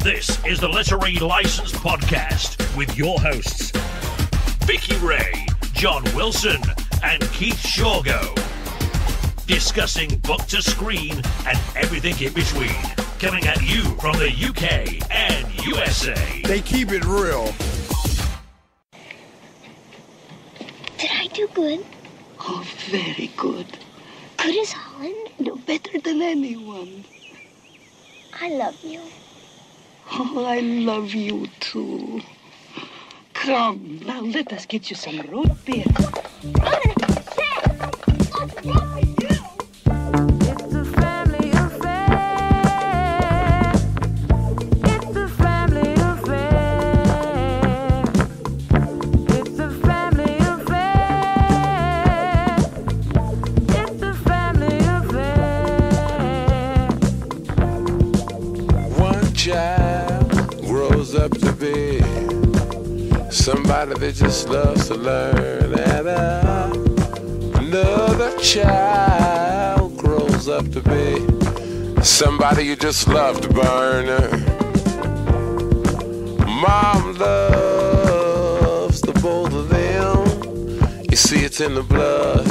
This is the Literary License Podcast with your hosts, Vicky Ray, John Wilson, and Keith Shorgo. Discussing book to screen and everything in between. Coming at you from the UK and USA. They keep it real. Did I do good? Oh, very good. Good as Holland? No, better than anyone. I love you. Oh, I love you too. Come, now let us get you some root beer. Up to be somebody that just loves to learn, and another child grows up to be somebody you just love to burn. Mom loves the both of them. You see, it's in the blood.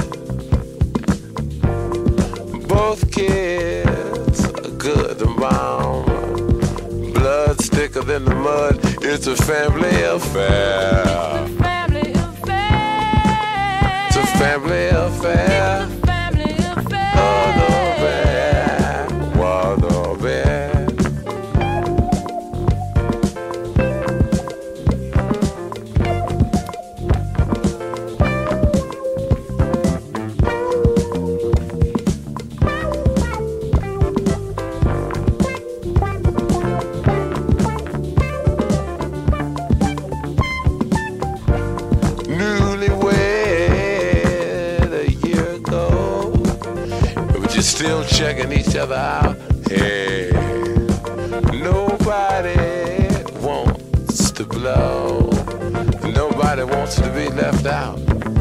Both kids are good to mom. Blood's thicker than the mud. It's a family affair. It's a family affair. It's a family affair. It's a family affair. Oh, no, bad. Well, no, bad. Still checking each other out. Hey, nobody wants to blow. Nobody wants to be left out.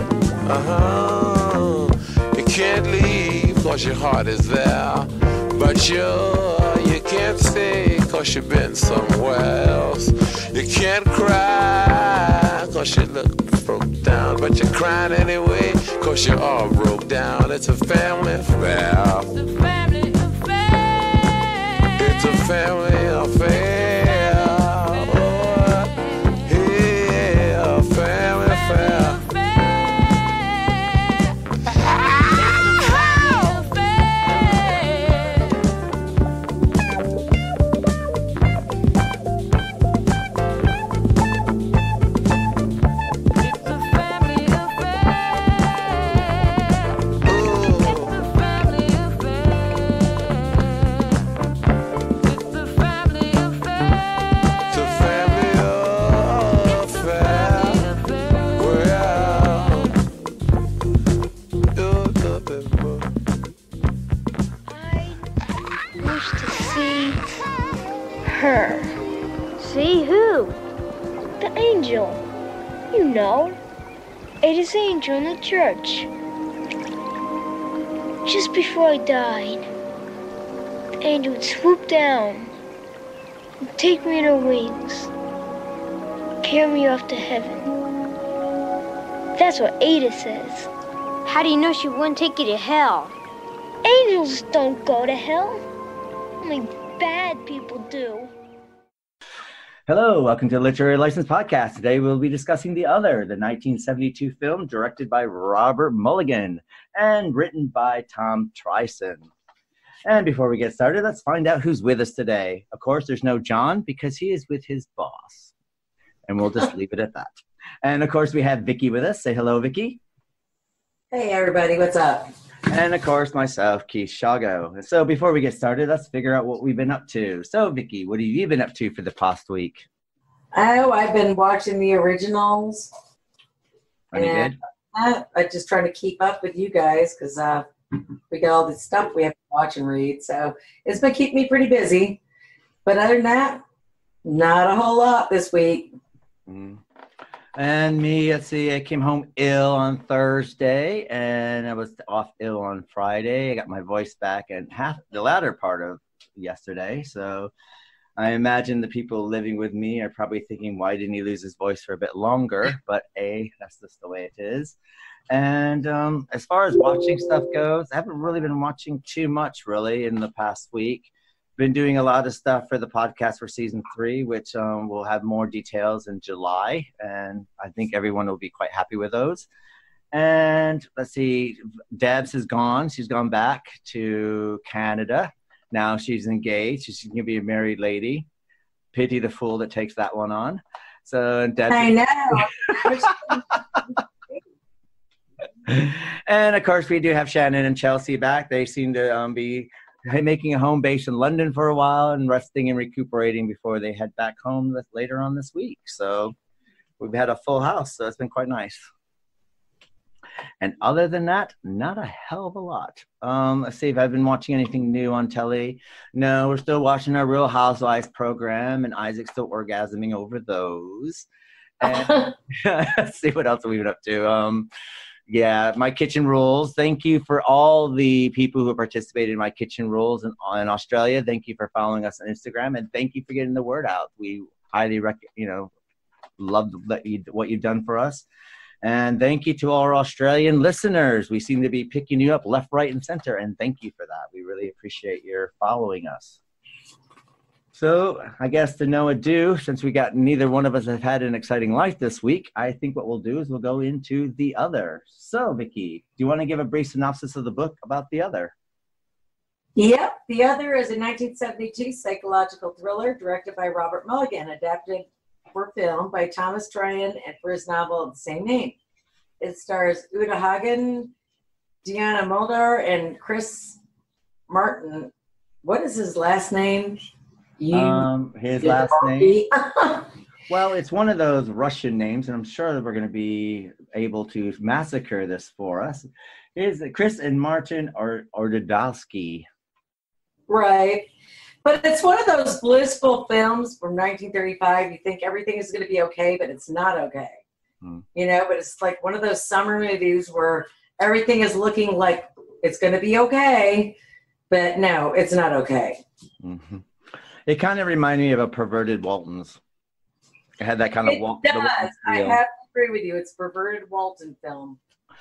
You can't leave cause your heart is there, but you can't stay cause you've been somewhere else. You can't cry cause you look broke down, but you're crying anyway cause you're all broke down. It's a family affair. It's a family affair. It's a family affair. Oh, yeah, a family affair. See who? The angel. You know. Ada's angel in the church. Just before I died, the angel would swoop down and take me in her wings, carry me off to heaven. That's what Ada says. How do you know she wouldn't take you to hell? Angels don't go to hell. Only bad people do. Hello, welcome to the Literary License Podcast. Today we'll be discussing The Other, the 1972 film directed by Robert Mulligan and written by Thomas Tyron. And before we get started, let's find out who's with us today. Of course, there's no John because he is with his boss. And we'll just leave it at that. And of course, we have Vicky with us. Say hello, Vicky. Hey, everybody. What's up? And of course, myself, Keith Shago. So before we get started, let's figure out what we've been up to. So, Vicky, what have you been up to for the past week? Oh, I've been watching the originals. Any good? I'm just trying to keep up with you guys because we got all this stuff we have to watch and read. So it's been keeping me pretty busy. But other than that, not a whole lot this week. And me, let's see, I came home ill on Thursday, and I was off ill on Friday. I got my voice back in the latter part of yesterday, so I imagine the people living with me are probably thinking, why didn't he lose his voice for a bit longer? But that's just the way it is. And as far as watching stuff goes, I haven't really been watching too much really in the past week. Been doing a lot of stuff for the podcast for season 3, which we'll have more details in July. And I think everyone will be quite happy with those. And let's see, Debs is gone. She's gone back to Canada. Now she's engaged. She's going to be a married lady. Pity the fool that takes that one on. So Debs. I know. And of course, we do have Shannon and Chelsea back. They seem to be making a home base in London for a while and resting and recuperating before they head back home later on this week. So we've had a full house. So it's been quite nice. And other than that, not a hell of a lot. Let's see if I've been watching anything new on telly. No, we're still watching our Real Housewives program, and Isaac's still orgasming over those. And let's see what else we've been up to. Yeah, My Kitchen Rules. Thank you for all the people who participated in My Kitchen Rules in Australia. Thank you for following us on Instagram, and thank you for getting the word out. We highly love what you've done for us. And thank you to all our Australian listeners. We seem to be picking you up left, right, and center. And thank you for that. We really appreciate your following us. So I guess to no ado, since neither one of us have had an exciting life this week, I think what we'll do is we'll go into The Other. So, Vicki, do you want to give a brief synopsis of the book about The Other? Yep. The Other is a 1972 psychological thriller directed by Robert Mulligan, adapted for film by Thomas Tyron and for his novel of the same name. It stars Uta Hagan, Deanna Muldaur, and Chris Martin. What is his last name? His last name? Well, it's one of those Russian names, and I'm sure that we're going to be able to massacre this for us. Is Chris and Martin Udvardonky. Right. But it's one of those blissful films from 1935. You think everything is going to be okay, but it's not okay. But it's like one of those summer movies where everything is looking like it's going to be okay, but no, it's not okay. Mm-hmm. It kind of reminded me of a Perverted Waltons. It had that kind of Walton. It does. I have to agree with you. It's Perverted Walton film.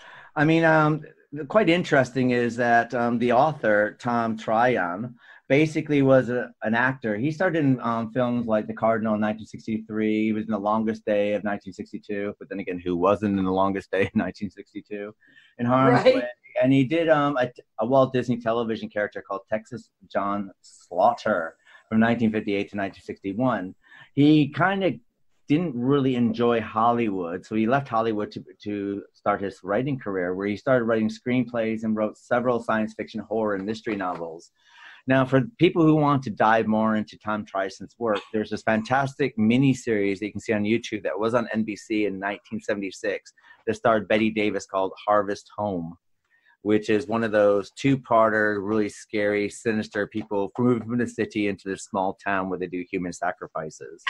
I mean, quite interesting is that the author, Tom Tyron, basically was an actor. He started in films like The Cardinal in 1963. He was in The Longest Day of 1962. But then again, who wasn't in The Longest Day in 1962? In Harm's Way. And he did a Walt Disney television character called Texas John Slaughter from 1958 to 1961. He kind of didn't really enjoy Hollywood, so he left Hollywood to start his writing career, where he started writing screenplays and wrote several science fiction, horror, and mystery novels. Now, for people who want to dive more into Tom Tyson's work, there's this fantastic mini-series that you can see on YouTube that was on NBC in 1976 that starred Bette Davis called Harvest Home, which is one of those two-parter, really scary, sinister people moving from the city into this small town where they do human sacrifices.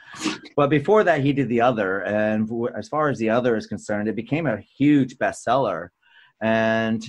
But before that, he did The Other, and as far as The Other is concerned, it became a huge bestseller, and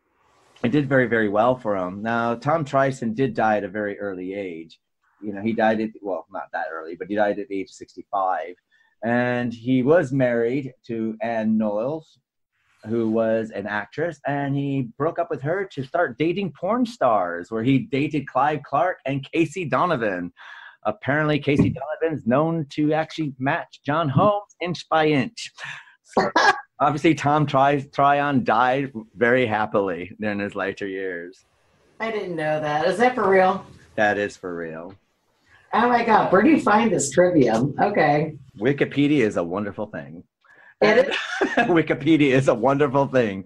it did very, very well for him. Now, Tom Tyson did die at a very early age. He died at, well, not that early, but he died at the age of 65. And he was married to Anne Knowles, who was an actress, and he broke up with her to start dating porn stars, where he dated Clive Clark and Casey Donovan. Apparently, Casey Donovan is known to actually match John Holmes inch by inch. So, obviously, Tom Tyron died very happily in his later years. I didn't know that. Is that for real? That is for real. Oh, my God. Where do you find this trivia? Okay. Wikipedia is a wonderful thing. It is? Wikipedia is a wonderful thing.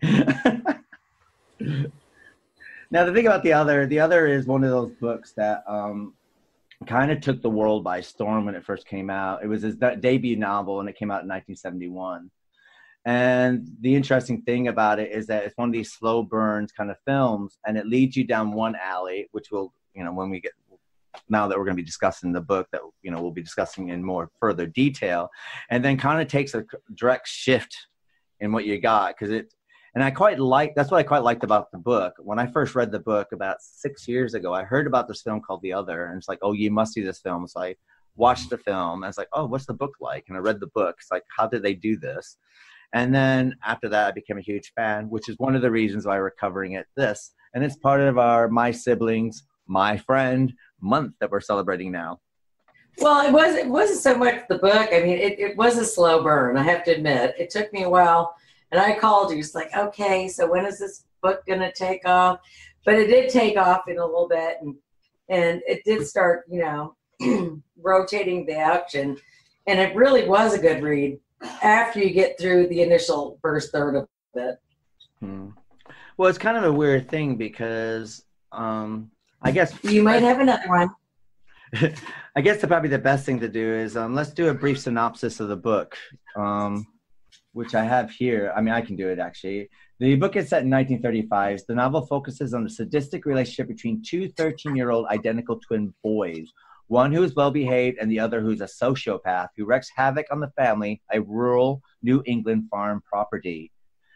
Now, the thing about The Other is one of those books that kind of took the world by storm when it first came out. It was his debut novel, and it came out in 1971. And the interesting thing about it is that it's one of these slow burns kind of films, and it leads you down one alley, which will, when we get, now that we're going to be discussing the book, that, we'll be discussing in more further detail, and then kind of takes a direct shift in what you got, because And that's what I quite liked about the book. When I first read the book about 6 years ago, I heard about this film called The Other, and it's like, oh, you must see this film. So I watched the film, and it's like, oh, what's the book like? And I read the book. It's like, how did they do this? And then after that, I became a huge fan, which is one of the reasons why we're covering this. And it's part of our My Siblings, My Friend month that we're celebrating now. Well, it wasn't so much the book. I mean, it was a slow burn, I have to admit. It took me a while. And I called you. It's like, okay, so when is this book going to take off? But it did take off in a little bit. And it did start, rotating the action. And it really was a good read after you get through the initial first third of it. Well, it's kind of a weird thing because I guess... You might have another one. I guess probably the best thing to do is let's do a brief synopsis of the book. Which I have here. I mean, I can do it, actually. The book is set in 1935. The novel focuses on the sadistic relationship between two 13-year-old identical twin boys, one who is well-behaved and the other who's a sociopath who wreaks havoc on the family, a rural New England farm property.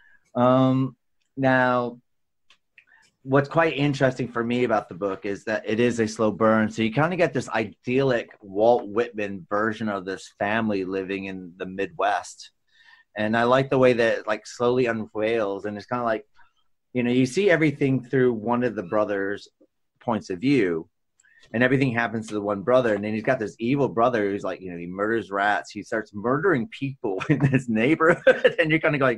Now, what's quite interesting for me about the book is that it is a slow burn. So you kind of get this idyllic Walt Whitman version of this family living in the Midwest. And I like the way that it like slowly unveils, and it's kind of like, you see everything through one of the brothers' points of view, and everything happens to the one brother. And then he's got this evil brother who's like, he murders rats. He starts murdering people in his neighborhood, and you're kind of going.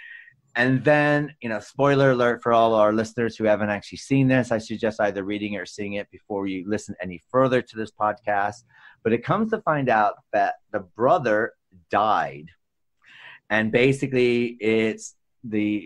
And then, spoiler alert for all our listeners who haven't actually seen this. I suggest either reading it or seeing it before you listen any further to this podcast. But it comes to find out that the brother died. And basically, it's the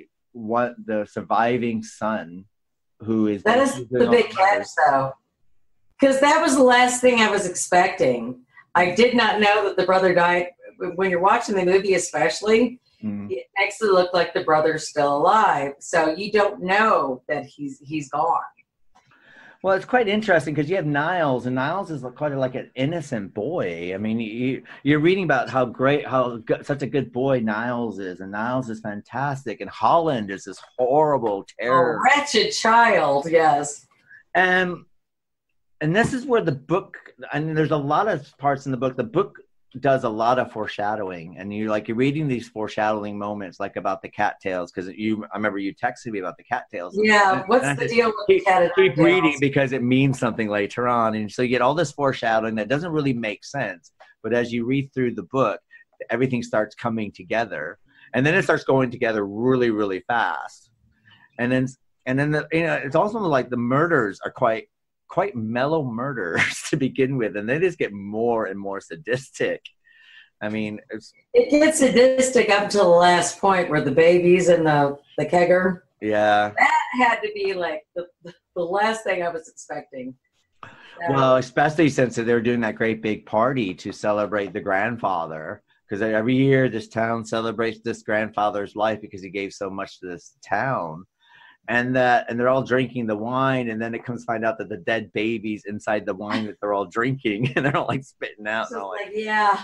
surviving son who is... That is the big catch, though. Because that was the last thing I was expecting. I did not know that the brother died. When you're watching the movie especially, it makes it look like the brother's still alive. So you don't know that he's gone. Well, it's quite interesting because you have Niles, and Niles is quite like an innocent boy. I mean, you're reading about such a good boy Niles is, and Niles is fantastic, and Holland is this horrible terror. Wretched child, yes. And this is where the book, there's a lot of parts in the book. The book does a lot of foreshadowing, and you're reading these foreshadowing moments like about the cattails, because I remember you texted me about the cattails. Yeah, what's the deal with the cattails? Keep reading because it means something later on, and so you get all this foreshadowing that doesn't really make sense, but as you read through the book, everything starts coming together, and then it starts going together really, really fast, and then it's also like the murders are quite mellow murders to begin with, and they just get more and more sadistic. I mean, it gets sadistic up to the last point where the baby's in the kegger. Yeah, that had to be like the last thing I was expecting. Well, especially since they were doing that great big party to celebrate the grandfather, because every year this town celebrates this grandfather's life because he gave so much to this town. And they're all drinking the wine, and then it comes to find out that the dead baby's inside the wine that they're all drinking, and they're all like spitting out. So yeah.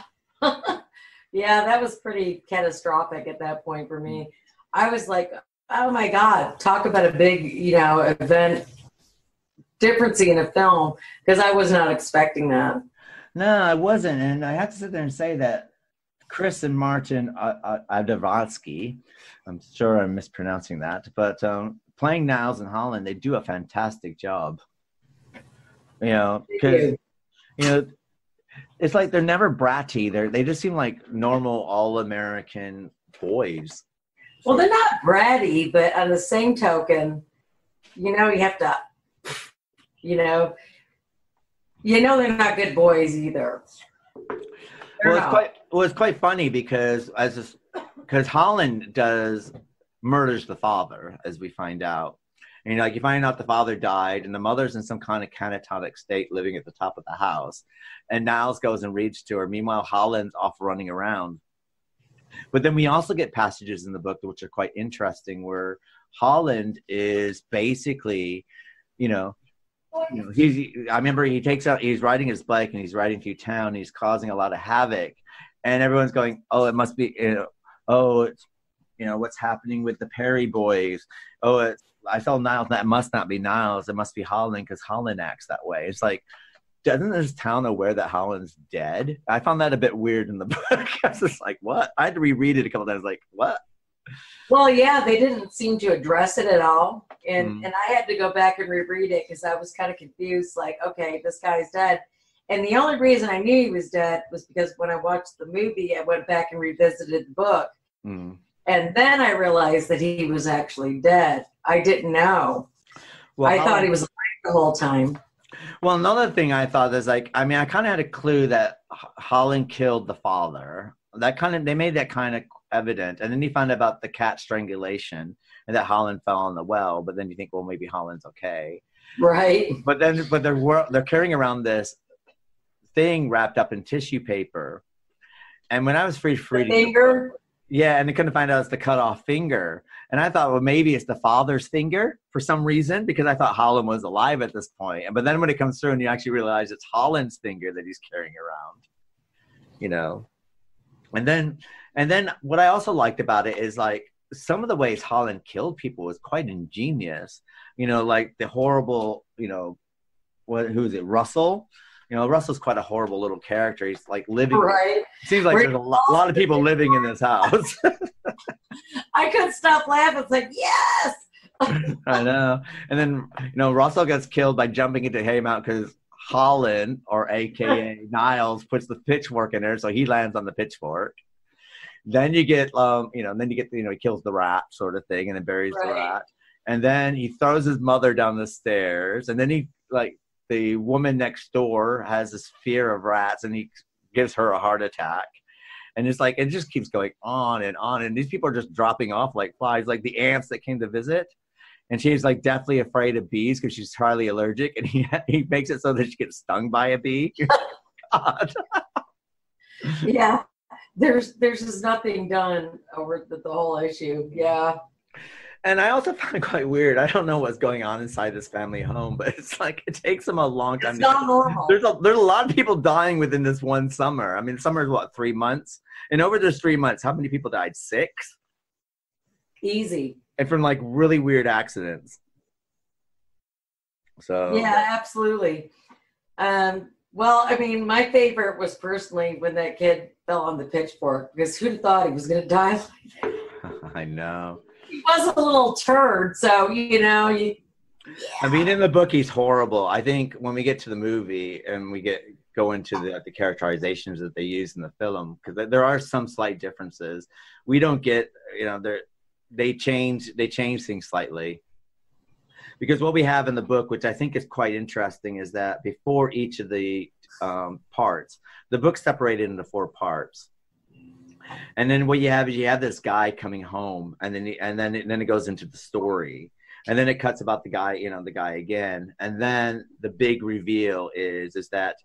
Yeah, that was pretty catastrophic at that point for me. I was like, oh my God, talk about a big, event difference in a film, because I was not expecting that. No, I wasn't. And I have to sit there and say that Chris and Martin Udvardonky, I'm sure I'm mispronouncing that, but playing Niles and Holland, they do a fantastic job. Because it's like they're never bratty. They just seem like normal all-American boys. Well, they're not bratty, but on the same token, you have to, they're not good boys either. It's quite funny because Holland murders the father, as we find out. And you find out the father died, and the mother's in some kind of catatonic state, living at the top of the house. And Niles goes and reads to her. Meanwhile, Holland's off running around. But then we also get passages in the book which are quite interesting, where Holland is basically, I remember he's riding his bike and he's riding through town. He's causing a lot of havoc, and everyone's going, "Oh, it must be, what's happening with the Prairie boys. Oh, I saw Niles. That must not be Niles. It must be Holland because Holland acts that way. It's like, doesn't this town aware that Holland's dead? I found that a bit weird in the book. I was just like, what? I had to reread it a couple times. Like, what? Well, yeah, they didn't seem to address it at all. And I had to go back and reread it because I was kind of confused. Like, okay, this guy's dead. And the only reason I knew he was dead was because when I watched the movie, I went back and revisited the book. And then I realized that he was actually dead. I didn't know. Well, I thought he was alive the whole time. Well, another thing I thought is like, I mean, I kind of had a clue that Holland killed the father. They made that kind of evident. And then you find out about the cat strangulation and that Holland fell in the well. But then you think, well, maybe Holland's okay. Right. But they're carrying around this thing wrapped up in tissue paper. And when I was reading finger? Yeah, and they couldn't find out it's the cut off finger. And I thought, well, maybe it's the father's finger for some reason, because I thought Holland was alive at this point. But then when it comes through and you actually realize it's Holland's finger that he's carrying around, And then what I also liked about it is like some of the ways Holland killed people was quite ingenious. Like the horrible, who is it, Russell? Russell's quite a horrible little character. He's like living. Right. It seems like there's a lot of people living in this house. I couldn't stop laughing. It's like, yes. I know. And then, Russell gets killed by jumping into Haymount because Holland, or AKA Niles, puts the pitchfork in there. So he lands on the pitchfork. Then you get, he kills the rat sort of thing and then buries the rat. And then he throws his mother down the stairs. And then the woman next door has this fear of rats and he gives her a heart attack. And it's like, it just keeps going on and on. And these people are just dropping off like flies, like the ants that came to visit. And she's like deathly afraid of bees because she's highly allergic. And he makes it so that she gets stung by a bee. God. Yeah. There's just nothing done over the whole issue. Yeah. And I also find it quite weird. I don't know what's going on inside this family home, but it's like it takes them a long time. It's not normal. There's a lot of people dying within this one summer. I mean, summer is what, 3 months? And over those 3 months, how many people died? 6? Easy. And from like really weird accidents. So yeah, absolutely. Well, I mean, my favorite was personally when that kid fell on the pitchfork, because who'd have thought he was going to die like that? I know. He was a little turd, so yeah. I mean, in the book, he's horrible. I think when we get to the movie and we go into the characterizations that they use in the film, because there are some slight differences. We don't get, they change things slightly. Because what we have in the book, which I think is quite interesting, is that before each of the parts, the book's separated into 4 parts. And then what you have is this guy coming home, and then it goes into the story, and then it cuts about the guy again, and then the big reveal is that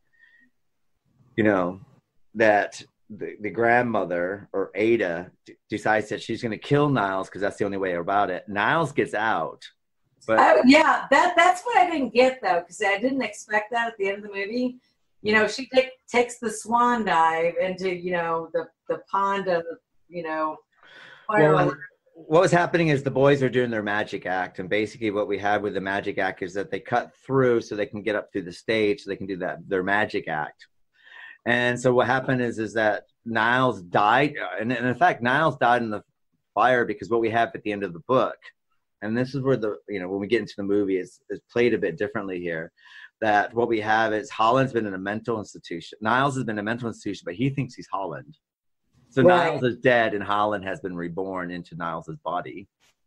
that the grandmother, or Ada, decides that she's going to kill Niles because that's the only way about it. Niles gets out. But yeah, that's what I didn't get though, because I didn't expect that at the end of the movie. She takes the swan dive into the pond of fire. Well, what was happening is the boys are doing their magic act, and basically what we have with the magic act is that they cut through so they can get up through the stage, so they can do their magic act. And so what happened is that Niles died, and in fact Niles died in the fire, because what we have at the end of the book. And this is where when we get into the movie, it's played a bit differently here. That what we have is Holland's been in a mental institution. Niles has been in a mental institution, but he thinks he's Holland. So right. Niles is dead, and Holland has been reborn into Niles's body.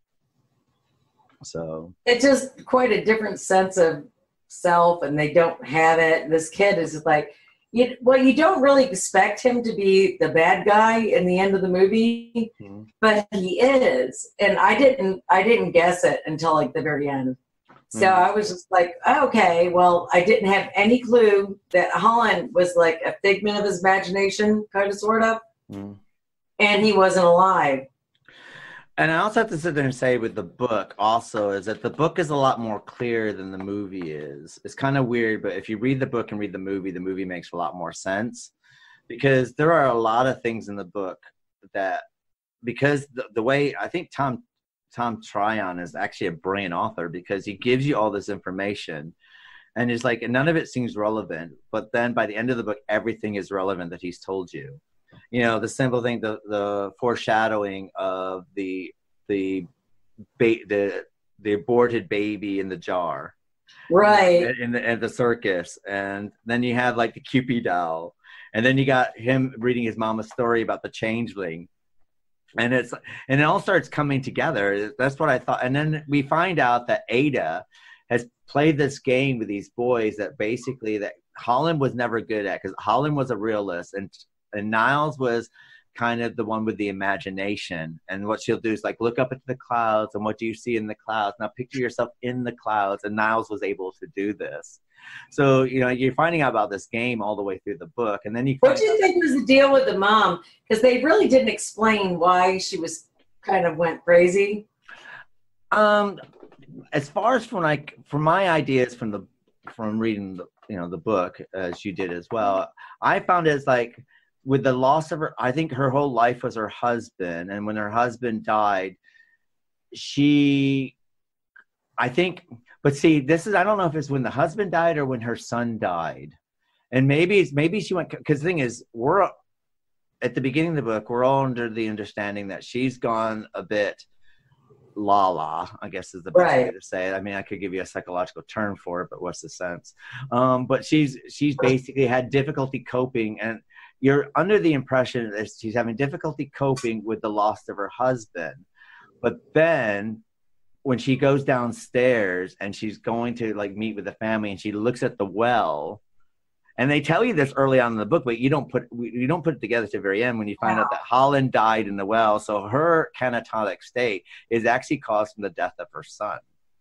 So it's just quite a different sense of self, and they don't have it. This kid is just like, you don't really expect him to be the bad guy in the end of the movie, but he is. And I didn't guess it until like the very end. So I was just like, okay, well, I didn't have any clue that Holland was like a figment of his imagination, kind of, sort of. And he wasn't alive. And I also have to sit there and say with the book also is that the book is a lot more clear than the movie is. It's kind of weird, but if you read the book and read the movie makes a lot more sense, because there are a lot of things in the book that because the way I think Tom Tryon is actually a brilliant author, because he gives you all this information and it's like, and none of it seems relevant, but then by the end of the book, everything is relevant that he's told you. You know, the simple thing, the foreshadowing of the aborted baby in the jar, Right. in the circus, and then you have like the Cupid doll, and then you got him reading his mama's story about the changeling, and it all starts coming together. That's what I thought. And then we find out that Ada has played this game with these boys that basically that Holland was never good at, because Holland was a realist and Niles was kind of the one with the imagination. And what she'll do is like look up into the clouds, and what do you see in the clouds? Now picture yourself in the clouds. And Niles was able to do this. So, you know, you're finding out about this game all the way through the book. And then what do you think was the deal with the mom? Because they really didn't explain why she was kind of went crazy. As far as from my ideas from reading the book, as you did as well, I found it's like with the loss of her, I think her whole life was her husband, and when her husband died, but see, this is, I don't know if it's when the husband died or when her son died, and maybe she went, because the thing is, we're at the beginning of the book, we're all under the understanding that she's gone a bit la, I guess is the best way to say it. I mean, I could give you a psychological term for it, but what's the sense? But she's basically had difficulty coping, and you're under the impression that she's having difficulty coping with the loss of her husband. But then when she goes downstairs and she's going to like meet with the family, and she looks at the well, and they tell you this early on in the book, but you don't put it together to the very end when you find out that Holland died in the well. So her catatonic state is actually caused from the death of her son.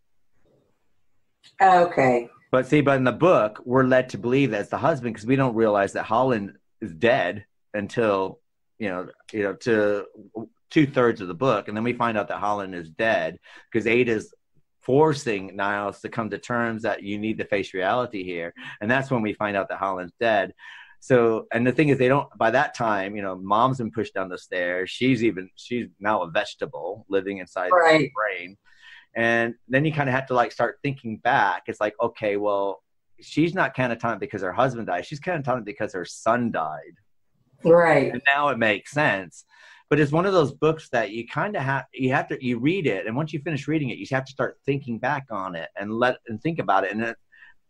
Okay. But in the book, we're led to believe that it's the husband, because we don't realize that Holland is dead until, to 2/3 of the book. And then we find out that Holland is dead because Ada's forcing Niles to come to terms that you need to face reality here. And that's when we find out that Holland's dead. So, and the thing is, by that time, mom's been pushed down the stairs. She's now a vegetable living inside her brain. And then you kind of have to like start thinking back. It's like, okay, well, she's not catatonic because her husband died. She's catatonic because her son died. Right. And now it makes sense. But it's one of those books that you kind of you read it, and once you finish reading it, you have to start thinking back on it and think about it. And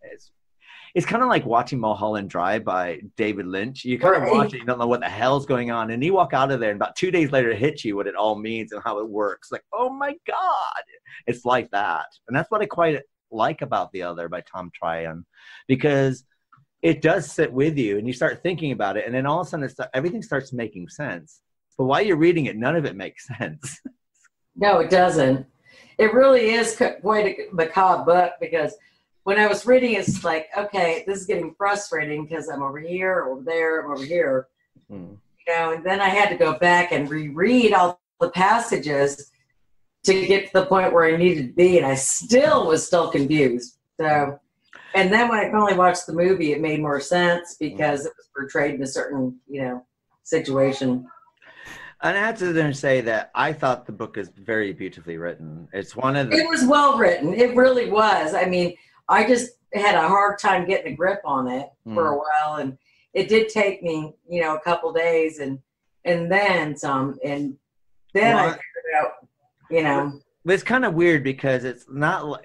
it's kind of like watching Mulholland Drive by David Lynch. You kind of watch it, you don't know what the hell's going on, and you walk out of there, and about 2 days later, it hits you what it all means and how it works. Like, oh my God, it's like that. And that's what I quite like about The Other by Tom Tryon, because it does sit with you, and you start thinking about it, and then all of a sudden, everything starts making sense. But while you're reading it, none of it makes sense. No, it doesn't. It really is quite a macabre book, because when I was reading, it's like, okay, this is getting frustrating because I'm over here, over there, I'm over here. And then I had to go back and reread all the passages to get to the point where I needed to be, and I was still confused. So, and then when I finally watched the movie, it made more sense because it was portrayed in a certain, situation. And I have to then say that I thought the book is very beautifully written. It was well written. It really was. I mean, I just had a hard time getting a grip on it for a while, and it did take me, a couple days, and then some, and then I figured out, It's kind of weird because it's not,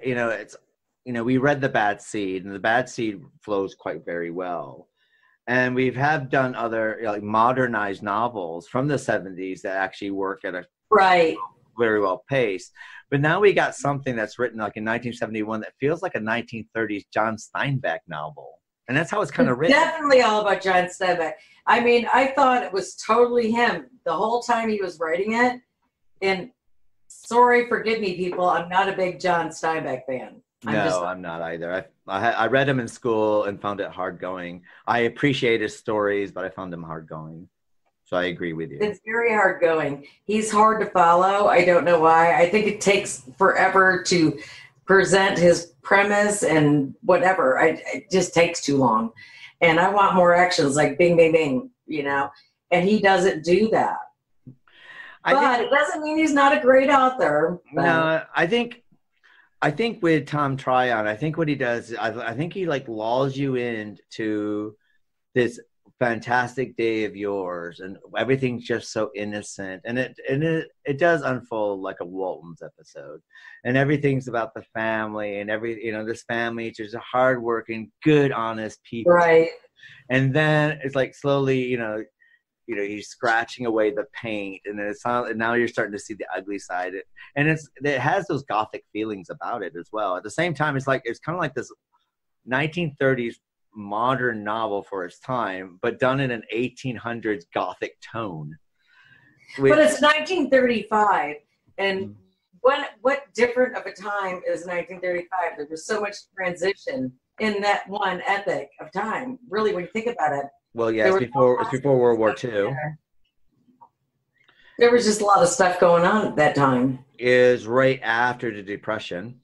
we read The Bad Seed, and The Bad Seed flows quite very well. And we have done other modernized novels from the 70s that actually work at a very well pace. But now we got something that's written like in 1971 that feels like a 1930s John Steinbeck novel. And that's how it's kind of written. Definitely all about John Steinbeck. I mean, I thought it was totally him the whole time he was writing it. And sorry, forgive me, people, I'm not a big John Steinbeck fan. I'm not either. I read him in school and found it hard going. I appreciate his stories, but I found them hard going. So I agree with you. It's very hard going. He's hard to follow. I don't know why. I think it takes forever to present his premise and whatever. It just takes too long. And I want more actions like bing, bing, bing, and he doesn't do that. But it doesn't mean he's not a great author. But. No, I think with Tom Tryon, I think what he does, I think he like lulls you into this fantastic day of yours, and everything's just so innocent, and it does unfold like a Walton's episode, and everything's about the family and this family, it's just a hardworking, good, honest people, right? And then it's like slowly, he's scratching away the paint, and and now you're starting to see the ugly side. And it has those gothic feelings about it as well. At the same time, it's kind of like this 1930s modern novel for its time, but done in an 1800s gothic tone. But it's 1935, and what different of a time is 1935? There was so much transition in that one epoch of time. Really, when you think about it. Well, yeah, it's before World War II. There was just a lot of stuff going on at that time. Is right after the Depression,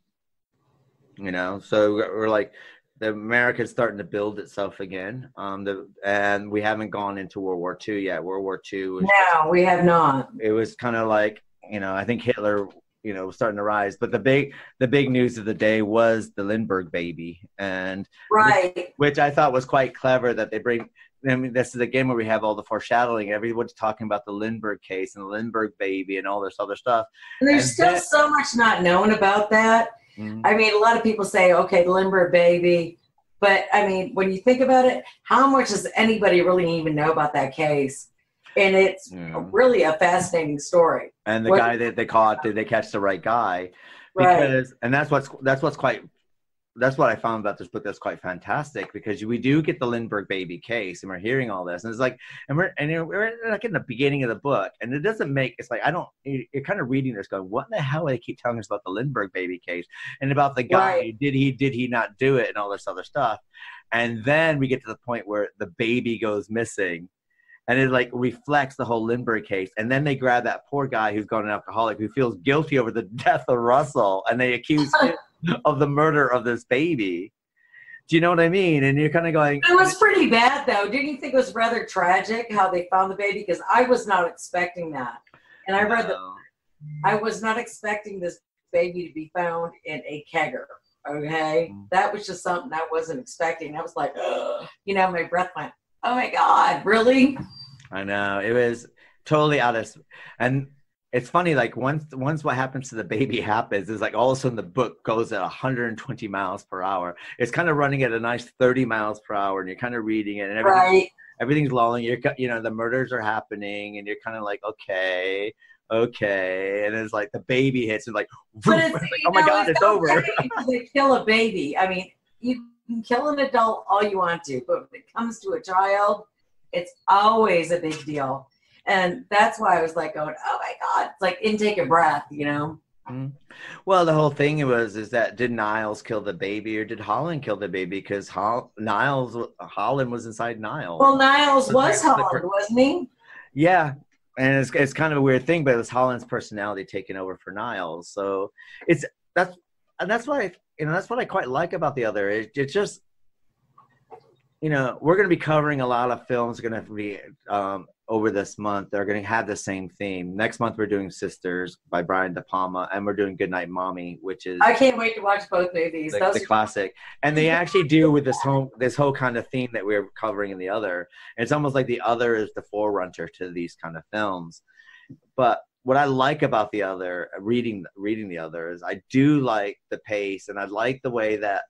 so we're like, the America's starting to build itself again. And we haven't gone into World War II yet. World War II was we have not. It was kind of like, I think Hitler, was starting to rise. But the big news of the day was the Lindbergh baby, and right, which I thought was quite clever that they bring. I mean, this is again where we have all the foreshadowing. Everyone's talking about the Lindbergh case and the Lindbergh baby and all this other stuff. And there's still so much not known about that. Mm-hmm. I mean, a lot of people say, okay, the Lindbergh baby. But, I mean, when you think about it, how much does anybody really even know about that case? And it's really a fascinating story. And the guy that they caught, did they catch the right guy? Because, and that's what I found about this book that's quite fantastic, because we do get the Lindbergh baby case, and we're hearing all this, and it's like, we're like in the beginning of the book, and it doesn't make, it's like, you're kind of reading this going, what in the hell do they keep telling us about the Lindbergh baby case, and about the guy, right. did he not do it, and all this other stuff, and then we get to the point where the baby goes missing, and it like reflects the whole Lindbergh case, and then they grab that poor guy who's gone an alcoholic, who feels guilty over the death of Russell, and they accuse him of the murder of this baby. Do you know what I mean? And you're kind of going, it was pretty bad though. Didn't you think it was rather tragic how they found the baby? Because I was not expecting that. And I read that I was not expecting this baby to be found in a kegger. Okay. That was just something I wasn't expecting. I was like, my breath went, oh my God, really? I know. It was totally out of, and it's funny, like once what happens to the baby happens, is like all of a sudden the book goes at 120 miles per hour. It's kind of running at a nice 30 miles per hour, and you're kind of reading it, and everything's lulling. The murders are happening, and you're kind of like, okay, and it's like the baby hits, and like, oh my God, it's over. They kill a baby. I mean, you can kill an adult all you want to, but when it comes to a child, it's always a big deal. And that's why I was like going, oh my God, it's like intake of breath, Mm-hmm. Well, the whole thing is that did Niles kill the baby, or did Holland kill the baby? Because Holland was inside Niles. Well, Niles was Holland, wasn't he? Yeah. And it's kind of a weird thing, but it was Holland's personality taking over for Niles. So that's what I quite like about the other. It's just, we're going to be covering a lot of films going to be over this month. They're going to have the same theme. Next month we're doing Sisters by Brian De Palma, and we're doing Goodnight Mommy, which is, I can't wait to watch both movies. The classic. And they actually deal with this whole kind of theme that we're covering in the other. It's almost like the other is the forerunner to these kind of films. But what I like about the other, reading the other, is I do like the pace, and I like the way that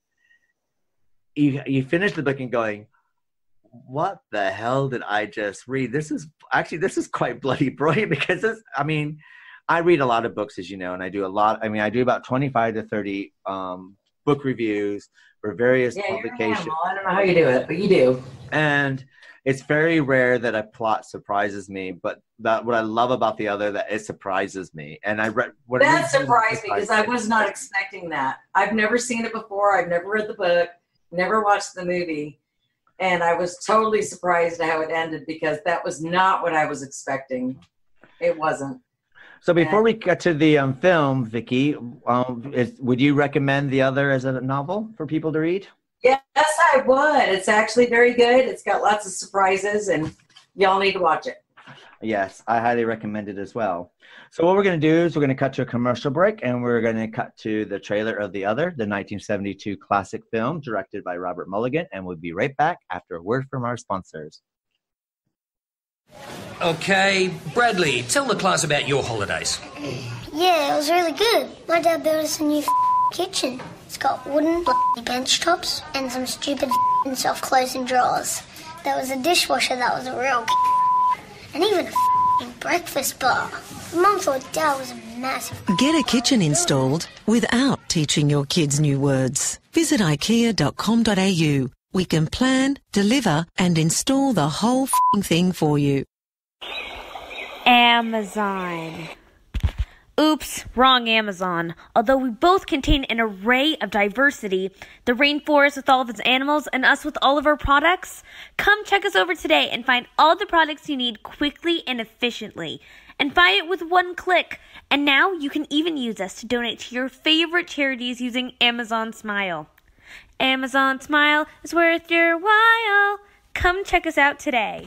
you finish the book and going, what the hell did I just read? This is quite bloody brilliant, because I read a lot of books, as you know, and I do about 25 to 30 book reviews for various publications. I don't know how you do it, but you do. And it's very rare that a plot surprises me, but what I love about the other, that it surprises me. And that surprised me, because I was not expecting that. I've never seen it before. I've never read the book, never watched the movie. And I was totally surprised at how it ended, because that was not what I was expecting. It wasn't. So before we get to the film, Vicky, would you recommend The Other as a novel for people to read? Yes, I would. It's actually very good. It's got lots of surprises, and y'all need to watch it. Yes, I highly recommend it as well. So what we're going to do is we're going to cut to a commercial break, and we're going to cut to the trailer of The Other, the 1972 classic film directed by Robert Mulligan, and we'll be right back after a word from our sponsors. Okay, Bradley, tell the class about your holidays. Yeah, it was really good. My dad built us a new kitchen. It's got wooden bench tops and some stupid self-closing drawers. There was a dishwasher that was a real and even a breakfast bar. Mum thought Dad was a massive... Get a kitchen installed without teaching your kids new words. Visit ikea.com.au. We can plan, deliver and install the whole thing for you. Amazon. Oops, wrong Amazon. Although we both contain an array of diversity, the rainforest with all of its animals and us with all of our products, come check us over today and find all the products you need quickly and efficiently. And buy it with one click. And now you can even use us to donate to your favorite charities using Amazon Smile. Amazon Smile is worth your while. Come check us out today.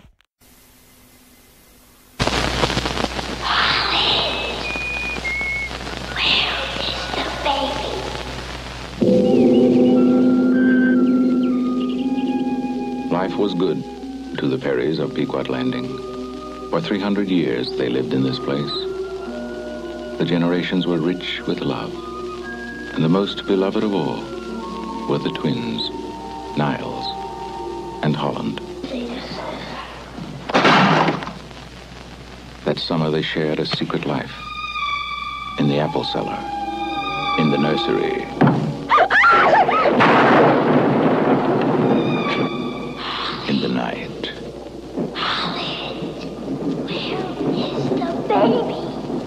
Life was good to the Perrys of Pequot Landing. For 300 years they lived in this place. The generations were rich with love, and the most beloved of all were the twins, Niles and Holland. That summer they shared a secret life in the apple cellar, in the nursery, in the night. Baby.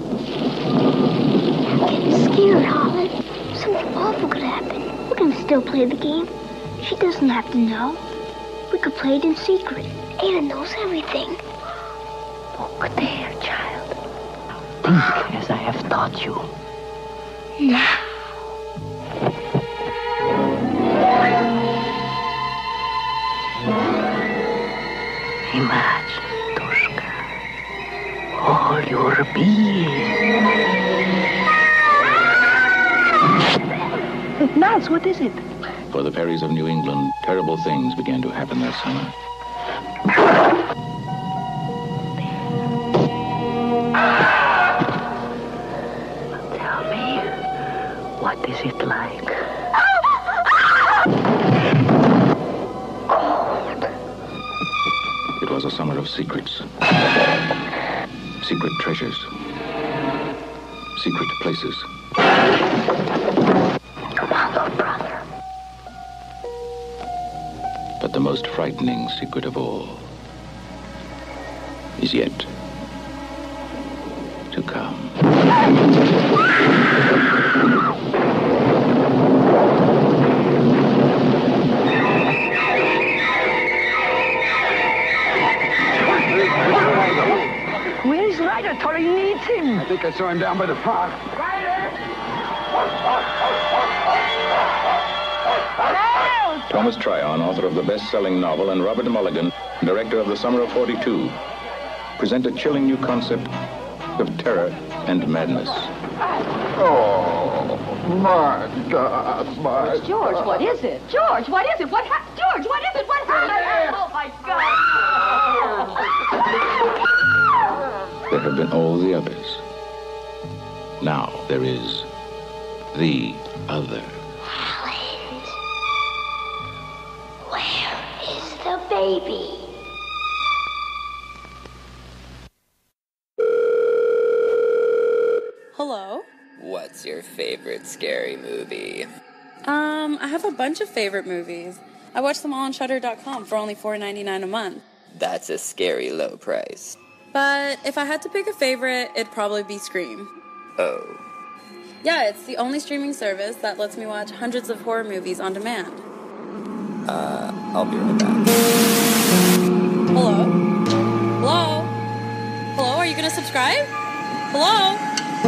I'm getting scared, Holland. Something awful could happen. We can still play the game. She doesn't have to know. We could play it in secret. Anna knows everything. Look there, child. Think as I have taught you. Now. Imagine, Toshka, all your being. Niles, what is it? For the Perrys of New England, terrible things began to happen that summer. Tell me, what is it like? It was a summer of secrets. Secret treasures. Secret places. Come on, little brother. But the most frightening secret of all is yet to come. Where is Ritter? Tori needs him. I think I saw him down by the park. Thomas Tyron, author of the best-selling novel, and Robert Mulligan, director of The Summer of '42, present a chilling new concept of terror and madness. Oh, my God, my George, what is it? George, what is it? What happened? George, what is it? What happened? Oh, my God. There have been all the others. Now there is the other. Where is the baby? Hello? What's your favorite scary movie? I have a bunch of favorite movies. I watch them all on Shudder.com for only $4.99 a month. That's a scary low price. But if I had to pick a favorite, it'd probably be Scream. Oh. Yeah, it's the only streaming service that lets me watch hundreds of horror movies on demand. I'll be right back. Hello? Hello? Hello, are you gonna subscribe? Hello?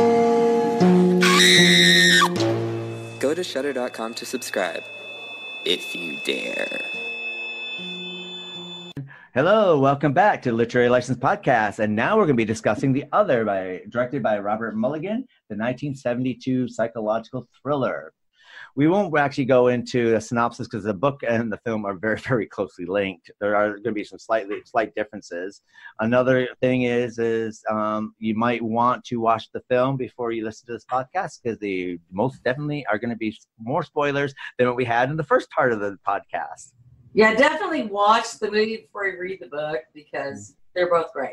Go to Shudder.com to subscribe, if you dare. Hello, welcome back to Literary License Podcast. And now we're going to be discussing The Other, directed by Robert Mulligan, the 1972 psychological thriller. We won't actually go into a synopsis because the book and the film are very, very closely linked. There are going to be some slight differences. Another thing is you might want to watch the film before you listen to this podcast because they most definitely are going to be more spoilers than what we had in the first part of the podcast. Yeah, definitely watch the movie before you read the book because they're both great.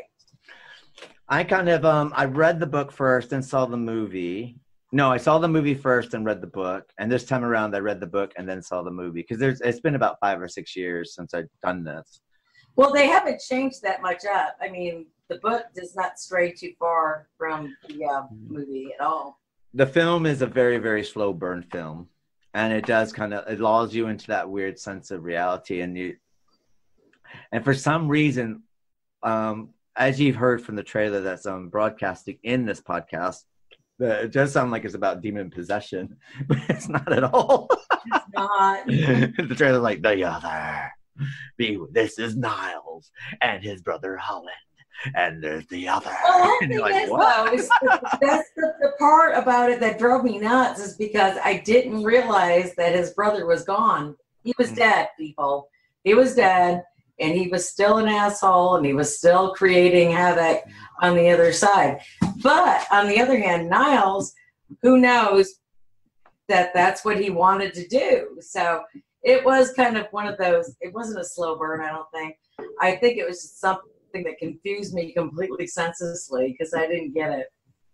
I kind of I read the book first and saw the movie. No, I saw the movie first and read the book. And this time around, I read the book and then saw the movie because it's been about 5 or 6 years since I've done this. Well, they haven't changed that much up. I mean, the book does not stray too far from the movie at all. The film is a very, very slow burn film. And it does it lulls you into that weird sense of reality. And for some reason, as you've heard from the trailer that's broadcasting in this podcast, it does sound like it's about demon possession, but it's not at all. It's not. The trailer's like, the other. This is Niles and his brother Holland. And there's the other. Well, and the you're thing like, is, that's the part about it that drove me nuts is because I didn't realize that his brother was gone. He was dead, people. He was dead, and he was still an asshole, and he was still creating havoc on the other side. But on the other hand, Niles, who knows that that's what he wanted to do. So it was kind of one of those, it wasn't a slow burn, I don't think. I think it was just something that confused me completely senselessly because I didn't get it.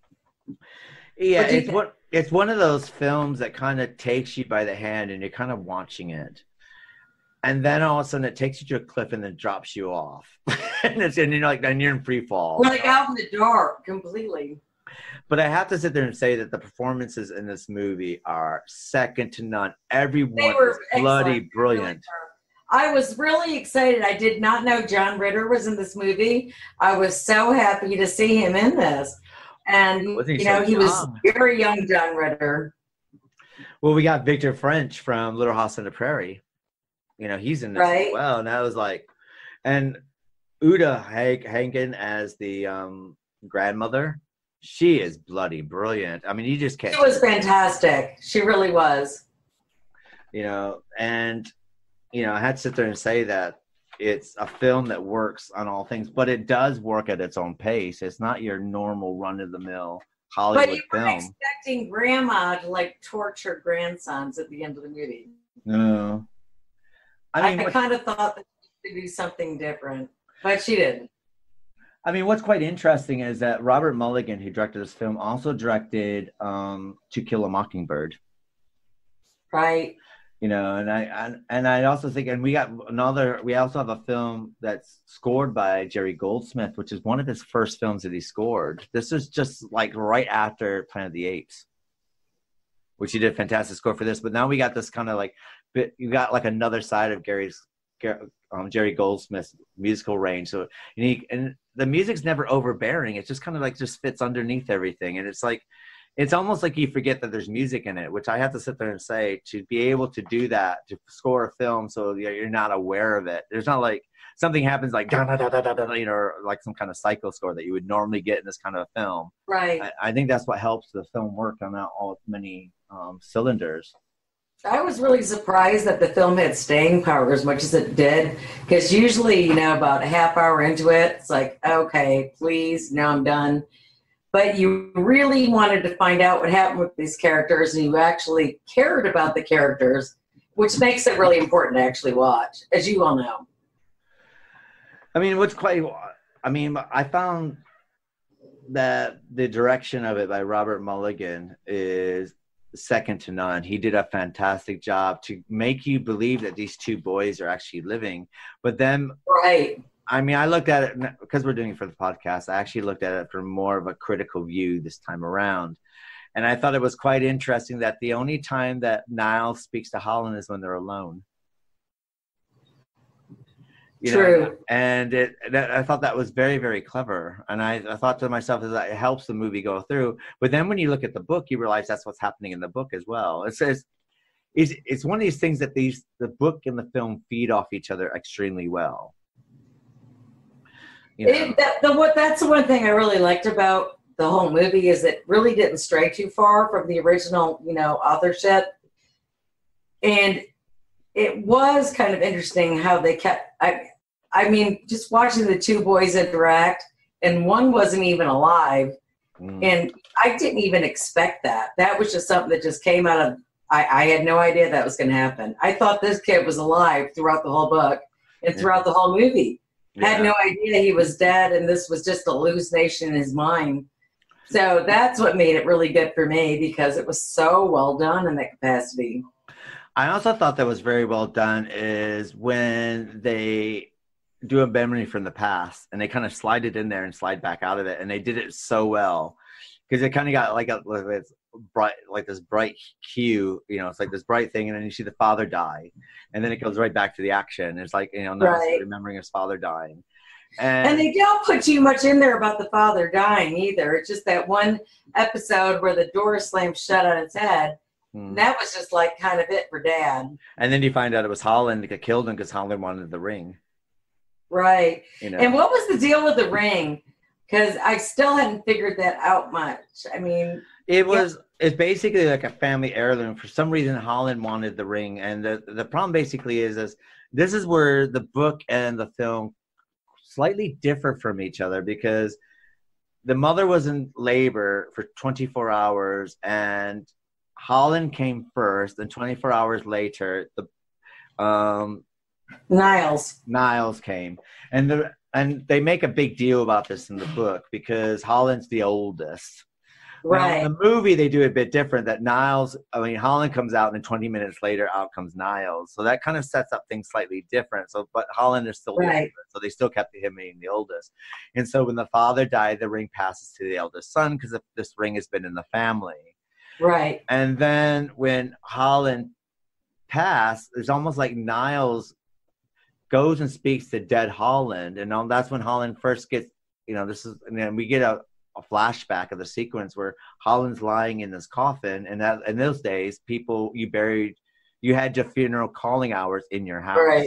Yeah, it's one of those films that kind of takes you by the hand and you're kind of watching it. And then all of a sudden it takes you to a cliff and then drops you off. and you're in free fall. Like out in the dark completely. But I have to sit there and say that the performances in this movie are second to none. Everyone is bloody brilliant. Really, I was really excited. I did not know John Ritter was in this movie. I was so happy to see him in this. And, he was very young John Ritter. Well, we got Victor French from Little House on the Prairie. He's in this as well. And I was like, and Uta Hagan as the grandmother, she is bloody brilliant. I mean, you just can't. She was fantastic. She really was. And I had to sit there and say that it's a film that works on all things, but it does work at its own pace. It's not your normal run-of-the-mill Hollywood film. But you weren't expecting Grandma to torture grandsons at the end of the movie. No. I kind of thought that she would do something different, but she didn't. I mean, what's quite interesting is that Robert Mulligan, who directed this film, also directed To Kill a Mockingbird. Right. And I also think, and we also have a film that's scored by Jerry Goldsmith, which is one of his first films that he scored. This is just right after Planet of the Apes, which he did a fantastic score for this. But now we got this kind of you got another side of Jerry Goldsmith's musical range. So unique, and the music's never overbearing. It's just kind of just fits underneath everything. And it's almost like you forget that there's music in it, which I have to sit there and say, to be able to do that, to score a film so you're not aware of it. There's not something happens like da, da, da, da, da, da, or like some kind of psycho score that you would normally get in this kind of a film. Right. I think that's what helps the film work on all many cylinders. I was really surprised that the film had staying power as much as it did, because usually, about a half hour into it, it's like, okay, please, now I'm done. But you really wanted to find out what happened with these characters, and you actually cared about the characters, which makes it really important to actually watch, as you all know. I mean, I found that the direction of it by Robert Mulligan is second to none. He did a fantastic job to make you believe that these two boys are actually living. But then, I mean, I looked at it because we're doing it for the podcast. I actually looked at it from more of a critical view this time around. And I thought it was quite interesting that the only time that Niles speaks to Holland is when they're alone. True. And I thought that was very, very clever. And I thought to myself, that it helps the movie go through. But then when you look at the book, you realize that's what's happening in the book as well. It says it's one of these things that the book and the film feed off each other extremely well. You know? That's the one thing I really liked about the whole movie is it really didn't stray too far from the original, authorship. And it was kind of interesting how they kept, I mean, just watching the two boys interact, and one wasn't even alive. And I didn't even expect that. That was just something that just came out of, I had no idea that was going to happen. I thought this kid was alive throughout the whole book and throughout the whole movie. Yeah. Had no idea he was dead, and this was just a hallucination in his mind. So that's what made it really good for me, because it was so well done in that capacity. I also thought that was very well done is when they do a memory from the past and they kind of slide it in there and slide back out of it, and they did it so well because it kind of got like this bright hue, it's like this bright thing, and then you see the father die, and then it goes right back to the action. It's like remembering his father dying, and they don't put too much in there about the father dying either. It's just that one episode where the door slammed shut on its head. That was just like kind of it for Dad. And then you find out it was Holland that killed him because Holland wanted the ring. Right. And what was the deal with the ring? Because I still hadn't figured that out much. I mean, it's basically like a family heirloom. For some reason, Holland wanted the ring. And the problem basically is this is where the book and the film slightly differ from each other, because the mother was in labor for 24 hours and Holland came first, and 24 hours later, Niles came, and they make a big deal about this in the book because Holland's the oldest. Right. Now, in the movie, they do it a bit different. That Holland comes out, and then 20 minutes later, out comes Niles. So that kind of sets up things slightly different. So, but Holland is still the oldest, so they still kept him being the oldest. And so when the father died, the ring passes to the eldest son because this ring has been in the family. Right. And then when Holland passed, it's almost like Niles goes and speaks to dead Holland. And that's when Holland first gets, and then we get a flashback of the sequence where Holland's lying in this coffin. And that in those days, you had your funeral calling hours in your house. Right.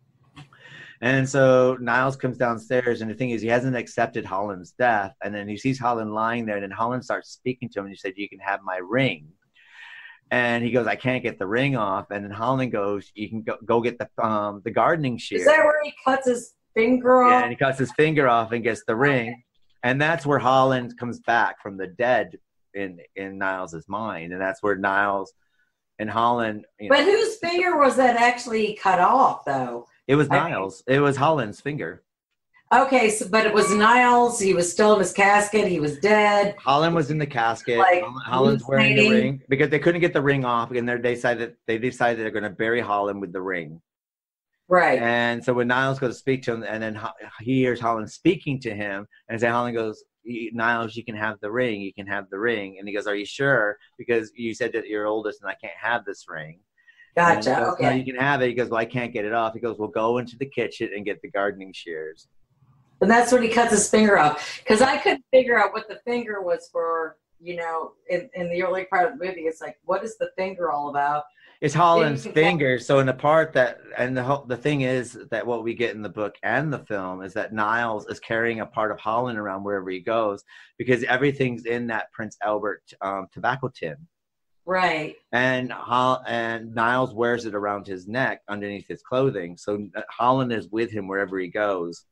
And so Niles comes downstairs, and the thing is, he hasn't accepted Holland's death. And then he sees Holland lying there, and then Holland starts speaking to him, and he said, "You can have my ring." And he goes, "I can't get the ring off." And then Holland goes, "You can go get the gardening shears." Is that where he cuts his finger off? Yeah, and he cuts his finger off and gets the ring. And that's where Holland comes back from the dead in Niles's mind. And that's where Niles and Holland. But whose finger was that actually cut off, though? It was Niles. It was Holland's finger. Okay, but it was Niles. He was still in his casket. He was dead. Holland was in the casket. Holland's wearing the ring because they couldn't get the ring off, and they decided they're going to bury Holland with the ring. Right. And so when Niles goes to speak to him, and then he hears Holland speaking to him, and then Holland goes, "Niles, you can have the ring. You can have the ring." And he goes, "Are you sure? Because you said that you're oldest, and I can't have this ring." Gotcha. Goes, okay. "No, you can have it." He goes, "Well, I can't get it off." He goes, "Well, go into the kitchen and get the gardening shears." And that's when he cuts his finger off. Because I couldn't figure out what the finger was for, in the early part of the movie. It's like, what is the finger all about? It's Holland's finger. So in the part the thing is that what we get in the book and the film is that Niles is carrying a part of Holland around wherever he goes because everything's in that Prince Albert tobacco tin. Right. And Niles wears it around his neck underneath his clothing. So Holland is with him wherever he goes.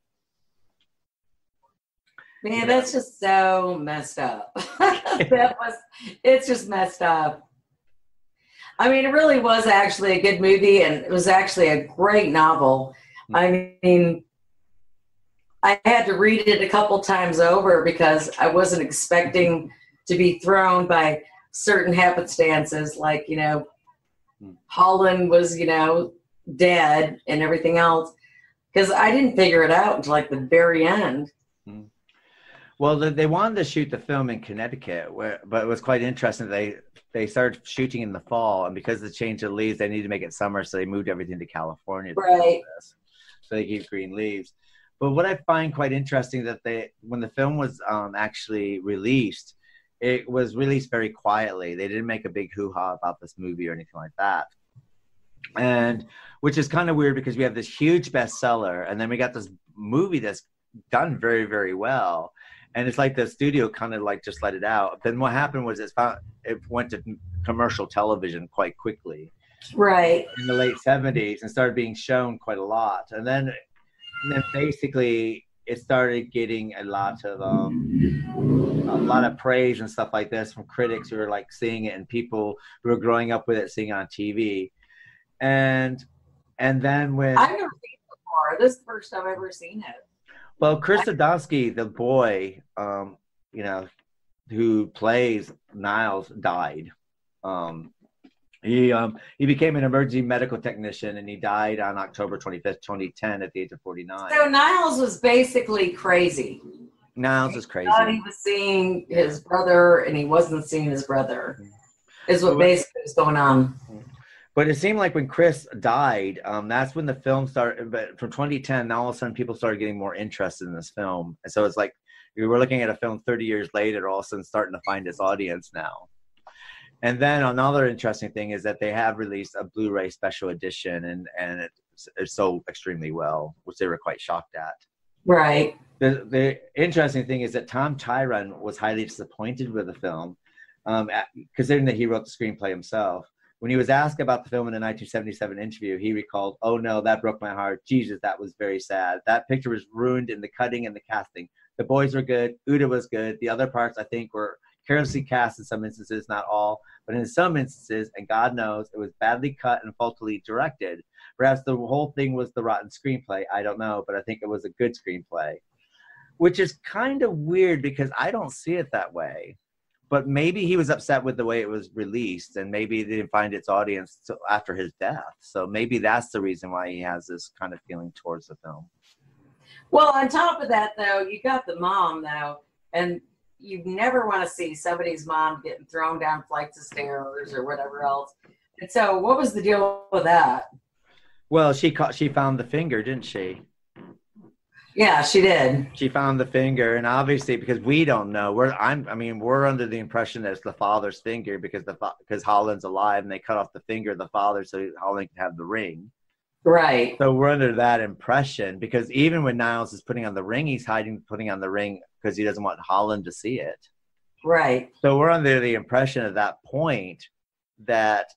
Man, that's just so messed up. It's just messed up. I mean, it really was actually a good movie, and it was actually a great novel. I mean, I had to read it a couple times over because I wasn't expecting to be thrown by certain happenstances, like, Holland was, dead and everything else, because I didn't figure it out until like the very end. Well, they wanted to shoot the film in Connecticut, but it was quite interesting. They started shooting in the fall, and because of the change of leaves, they needed to make it summer, so they moved everything to California. Right. So they keep green leaves. But what I find quite interesting that when the film was actually released, it was released very quietly. They didn't make a big hoo-ha about this movie or anything like that. And which is kind of weird because we have this huge bestseller, and then we got this movie that's done very, very well. And it's like the studio kind of like just let it out. Then what happened was it went to commercial television quite quickly. Right. In the late 70s, and started being shown quite a lot. And then basically it started getting a lot of praise and stuff like this from critics who were like seeing it, and people who were growing up with it seeing it on TV. And then when I've never seen it before. This is the first time I've ever seen it. Well, Chris Udvardonky, the boy, who plays Niles, died. He became an emergency medical technician, and he died on October 25th, 2010, at the age of 49. So Niles was basically crazy. Niles is crazy. He thought he was seeing his brother, and he wasn't seeing his brother. Is what basically was going on. But it seemed like when Chris died, that's when the film started. But from 2010, now all of a sudden people started getting more interested in this film. And so it's like we were looking at a film 30 years later, all of a sudden starting to find its audience now. And then another interesting thing is that they have released a Blu-ray special edition, and it sold extremely well, which they were quite shocked at. Right. The interesting thing is that Tom Tyron was highly disappointed with the film, considering that he wrote the screenplay himself. When he was asked about the film in a 1977 interview, he recalled, "Oh no, that broke my heart. Jesus, that was very sad. That picture was ruined in the cutting and the casting. The boys were good. Uta was good. The other parts, I think, were carelessly cast in some instances, not all, but in some instances, and God knows, it was badly cut and faultily directed. Perhaps the whole thing was the rotten screenplay. I don't know, but I think it was a good screenplay." Which is kind of weird because I don't see it that way. But maybe he was upset with the way it was released, and maybe they didn't find its audience after his death. So maybe that's the reason why he has this kind of feeling towards the film. Well, on top of that, though, you got the mom, though, and you never want to see somebody's mom getting thrown down flights of stairs or whatever else. And so what was the deal with that? Well, she found the finger, didn't she? Yeah, she did. She found the finger, and obviously, because we don't know, we're under the impression that it's the father's finger because Holland's alive, and they cut off the finger of the father so Holland can have the ring. Right. So we're under that impression, because even when Niles is putting on the ring, he's putting on the ring because he doesn't want Holland to see it. Right. So we're under the impression at that point that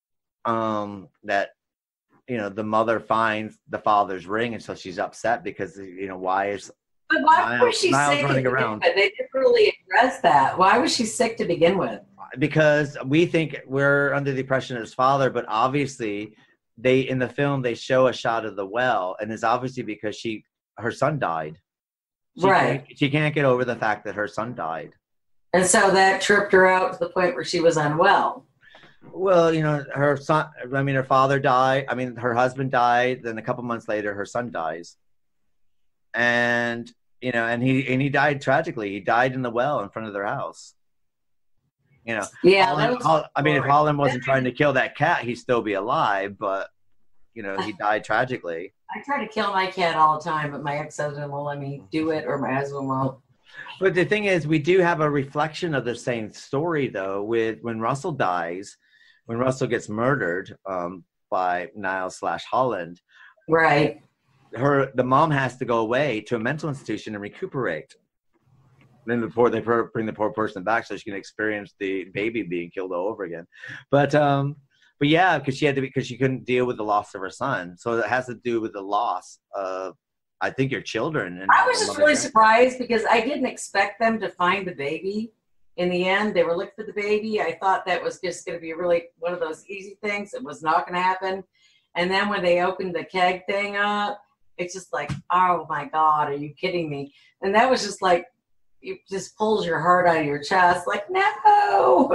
the mother finds the father's ring, and so she's upset because why is But why was she Niles sick? running around? They didn't really address that. Why was she sick to begin with? Because we think we're under the impression it's father, but obviously in the film they show a shot of the well, and it's obviously because her son died. She can't get over the fact that her son died, and so that tripped her out to the point where she was unwell. Well, her son, her father died. Her husband died. Then a couple months later, her son dies. And, and he died tragically. He died in the well in front of their house. Yeah. If Holland wasn't trying to kill that cat, he'd still be alive, but, he died tragically. I try to kill my cat all the time, but my ex-husband won't let me do it, or my husband won't. But the thing is, we do have a reflection of the same story, though, with when Russell dies. When Russell gets murdered by Niles/Holland, right? The mom has to go away to a mental institution and recuperate. Then they bring the poor person back so she can experience the baby being killed all over again. But yeah, because she couldn't deal with the loss of her son. So it has to do with the loss of, I think, your children. And I was just really surprised because I didn't expect them to find the baby. In the end, they were looking for the baby. I thought that was just going to be really one of those easy things. It was not going to happen. And then when they opened the keg thing up, it's just like, oh my God, are you kidding me? And that was just like, it just pulls your heart out of your chest. Like, no.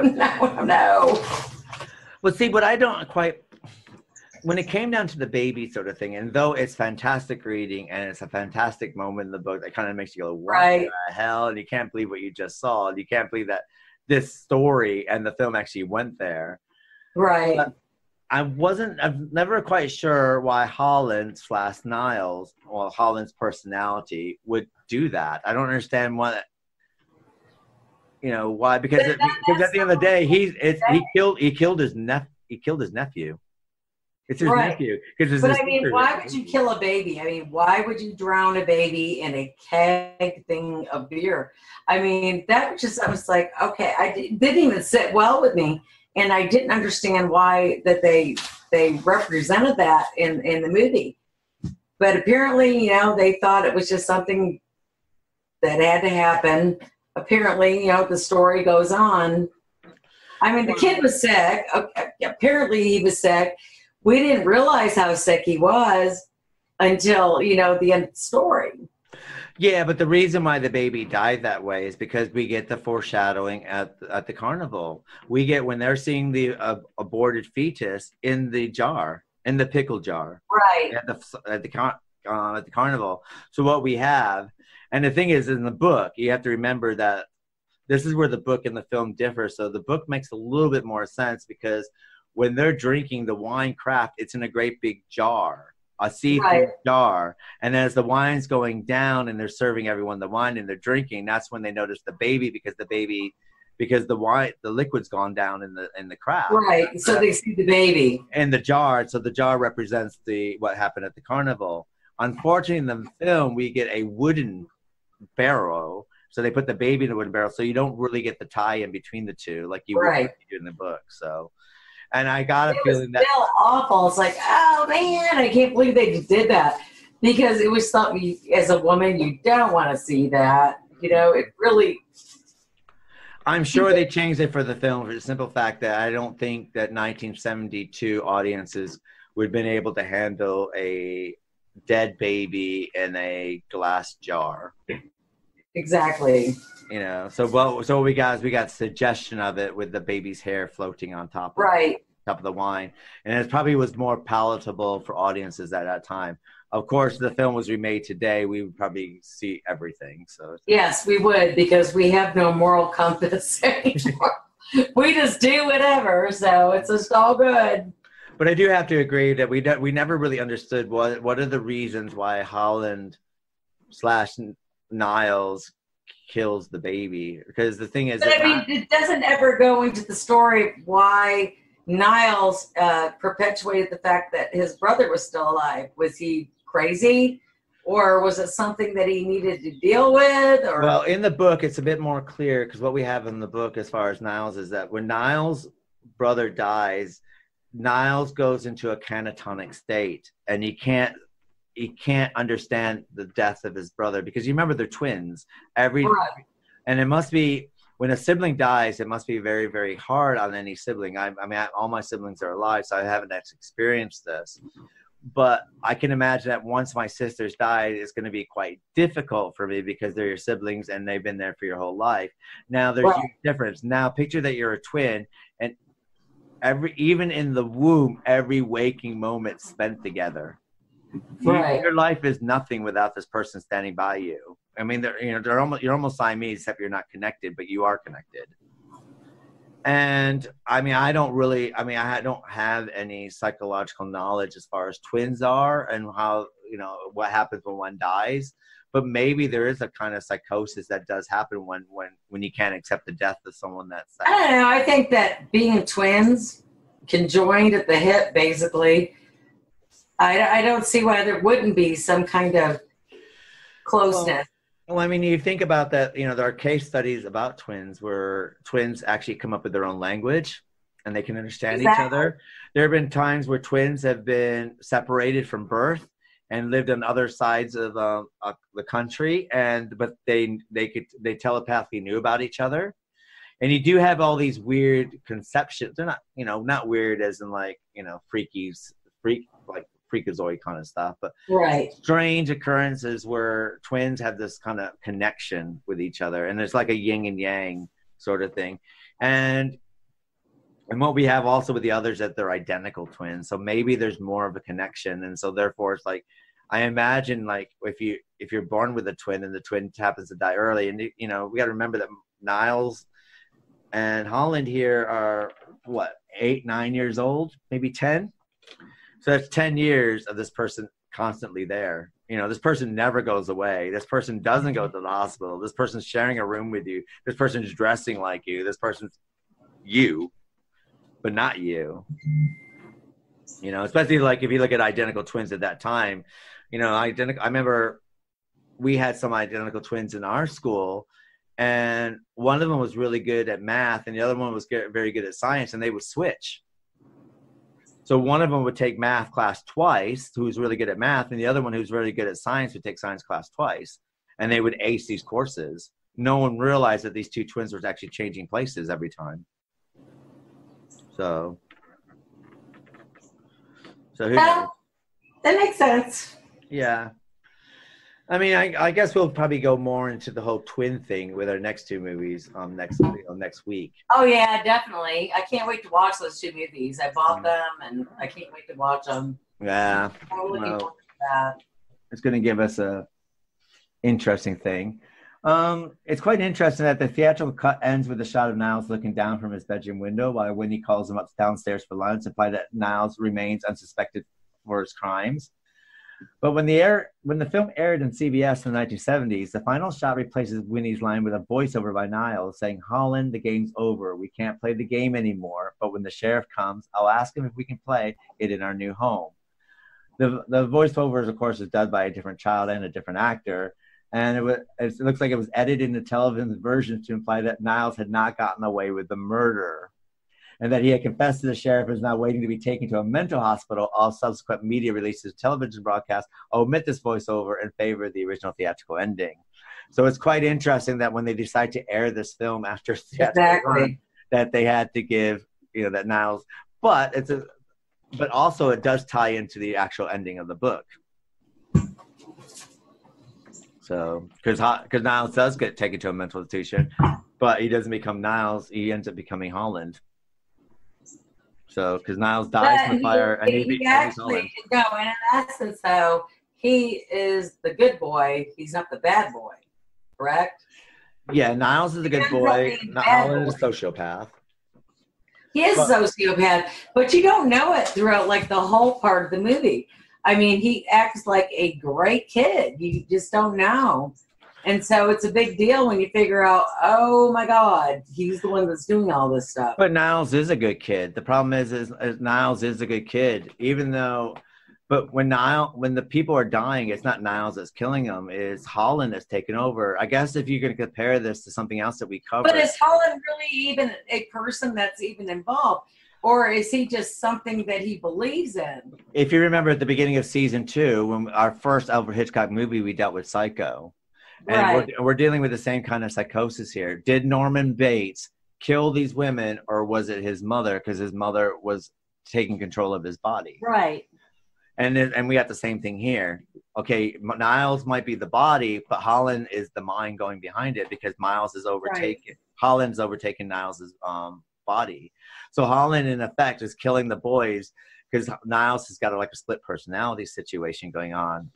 Well, see, but I don't quite, when it came down to the baby sort of thing, and though it's fantastic reading and it's a fantastic moment in the book that kind of makes you go, what the hell? And you can't believe what you just saw. And you can't believe that this story and the film actually went there. Right. But I'm never quite sure why Holland/Niles, or Holland's personality, would do that. I don't understand why, why, because at the end of the day, he killed his nephew. It's his Right. nephew. 'Cause it's But his I mean, sister. why would you kill a baby? I mean, why would you drown a baby in a keg thing of beer? I mean, that was just, I was like, okay, didn't even sit well with me. And I didn't understand why that they represented that in the movie. But apparently, you know, they thought it was just something that had to happen. Apparently, you know, the story goes on. I mean, the kid was sick. Okay, apparently he was sick. We didn't realize how sick he was until, you know, the end of the story. Yeah, but the reason why the baby died that way is because we get the foreshadowing at the carnival. We get when they're seeing the aborted fetus in the jar, in the pickle jar, right at the carnival. So what we have, and the thing is, in the book, you have to remember that this is where the book and the film differ. So the book makes a little bit more sense because when they're drinking the wine craft, it's in a great big jar. A seafood jar, and as the wine's going down and they're serving everyone the wine and they're drinking, that's when they notice the baby because the wine, the liquid's gone down in the craft. Right. So they see the baby in the jar. So the jar represents what happened at the carnival. Unfortunately, in the film, we get a wooden barrel. So they put the baby in the wooden barrel, so you don't really get the tie in between the two like you would do in the book. So. And I got a feeling that still awful. It's like, oh man, I can't believe they did that because it was something as a woman you don't want to see that. You know, it really. I'm sure they changed it for the film for the simple fact that I don't think that 1972 audiences would have been able to handle a dead baby in a glass jar. Exactly. You know, so what we got is we got suggestion of it with the baby's hair floating on top of the wine, and it probably was more palatable for audiences at that time. Of course, if the film was remade today, we would probably see everything. So yes, we would because we have no moral compass anymore. We just do whatever, so it's just all good. But I do have to agree that we never really understood what are the reasons why Holland / Niles kills the baby, because the thing is, but I mean, it doesn't ever go into the story why Niles perpetuated the fact that his brother was still alive. Was he crazy, or was it something that he needed to deal with? Or well, in the book, it's a bit more clear because what we have in the book, as far as Niles, is that when Niles' brother dies, Niles goes into a catatonic state, and he can't understand the death of his brother because you remember they're twins. And it must be when a sibling dies, it must be very, very hard on any sibling. I mean, all my siblings are alive, so I haven't experienced this. But I can imagine that once my sisters died, it's going to be quite difficult for me because they're your siblings and they've been there for your whole life. Now there's a difference. Now picture that you're a twin, and even in the womb, every waking moment spent together. Your life is nothing without this person standing by you. I mean, you're almost Siamese, except you're not connected, but you are connected. And I mean, I don't have any psychological knowledge as far as twins are and how, what happens when one dies. But maybe there is a kind of psychosis that does happen when you can't accept the death of someone that's. I don't know. I think that being twins, conjoined at the hip, basically. I don't see why there wouldn't be some kind of closeness. Well, I mean, you think about that, there are case studies about twins where twins actually come up with their own language and they can understand each other. There have been times where twins have been separated from birth and lived on other sides of the country, but they telepathically knew about each other. And you do have all these weird conceptions. They're not, not weird as in like, freakazoid kind of stuff, but strange occurrences where twins have this kind of connection with each other, and there's like a yin and yang sort of thing. And what we have also with the others that they're identical twins, so maybe there's more of a connection, and so therefore it's like I imagine like if you're born with a twin and the twin happens to die early, and we got to remember that Niles and Holland here are 8-9 years old, maybe 10. So that's 10 years of this person constantly there. This person never goes away. This person doesn't go to the hospital. This person's sharing a room with you. This person's dressing like you. This person's you, but not you. You know, especially like if you look at identical twins at that time, you know, I remember we had some identical twins in our school, and one of them was really good at math and the other one was very good at science, and they would switch. So one of them would take math class twice, who was really good at math, and the other one who's really good at science would take science class twice, and they would ace these courses. No one realized that these two twins were actually changing places every time. So who knows? That makes sense. Yeah. I mean, I guess we'll probably go more into the whole twin thing with our next two movies next week. Oh yeah, definitely. I can't wait to watch those two movies. I bought them, and I can't wait to watch them. Yeah. I'm looking forward to that. It's going to give us a interesting thing. It's quite interesting that the theatrical cut ends with a shot of Niles looking down from his bedroom window while Winnie calls him up downstairs for lunch, implying that Niles remains unsuspected for his crimes. But when the film aired in CBS in the 1970s, the final shot replaces Winnie's line with a voiceover by Niles saying, "Holland, the game's over. We can't play the game anymore. But when the sheriff comes, I'll ask him if we can play it in our new home." The voiceover, of course, is done by a different child and a different actor. And it looks like it was edited in the television version to imply that Niles had not gotten away with the murder, and that he had confessed to the sheriff and is now waiting to be taken to a mental hospital. All subsequent media releases, television broadcasts omit this voiceover in favor of the original theatrical ending. So it's quite interesting that when they decide to air this film after theatrical run, that they had to give, you know, that Niles, but also it does tie into the actual ending of the book. So, because Niles does get taken to a mental institution, but he doesn't become Niles, he ends up becoming Holland. So, because Niles dies in the fire, and he actually, no, and in essence, though, he is the good boy. He's not the bad boy, correct? Yeah, Niles is a good boy. Holland is a sociopath. He is a sociopath, but you don't know it throughout, like, the whole part of the movie. I mean, he acts like a great kid. You just don't know. And so it's a big deal when you figure out, oh my God, he's the one that's doing all this stuff. But Niles is a good kid. The problem is Niles is a good kid, even though, but when the people are dying, it's not Niles that's killing them, it's Holland that's taken over. I guess if you're going to compare this to something else that we covered. But is Holland really even a person that's even involved? Or is he just something that he believes in? If you remember at the beginning of season 2, when our first Alfred Hitchcock movie, we dealt with Psycho. And right. we're dealing with the same kind of psychosis here. Did Norman Bates kill these women, or was it his mother? Because his mother was taking control of his body. Right. And we got the same thing here. Okay, Niles might be the body, but Holland is the mind going behind it, because Miles is overtaken. Right. Holland's overtaken Niles's body. So Holland, in effect, is killing the boys because Niles has got like a split personality situation going on,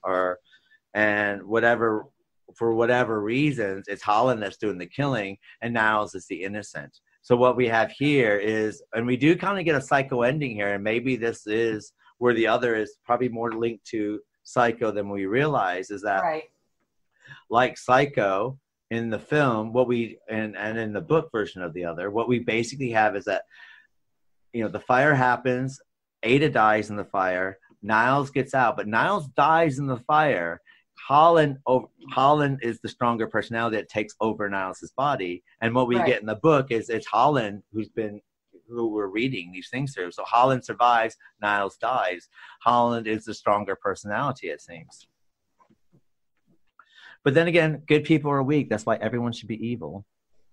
for whatever reasons, it's Holland that's doing the killing and Niles is the innocent. So what we have here is, and we do kind of get a Psycho ending here, and maybe this is where the other is probably more linked to Psycho than we realize, is that right. Like Psycho in the film, and in the book version of the other, what we basically have is that, you know, the fire happens, Ada dies in the fire, Niles gets out, but Niles dies in the fire. Holland is the stronger personality that takes over Niles' body. And what we get in the book is it's Holland who we're reading these things through. So Holland survives, Niles dies. Holland is the stronger personality, it seems. But then again, good people are weak. That's why everyone should be evil.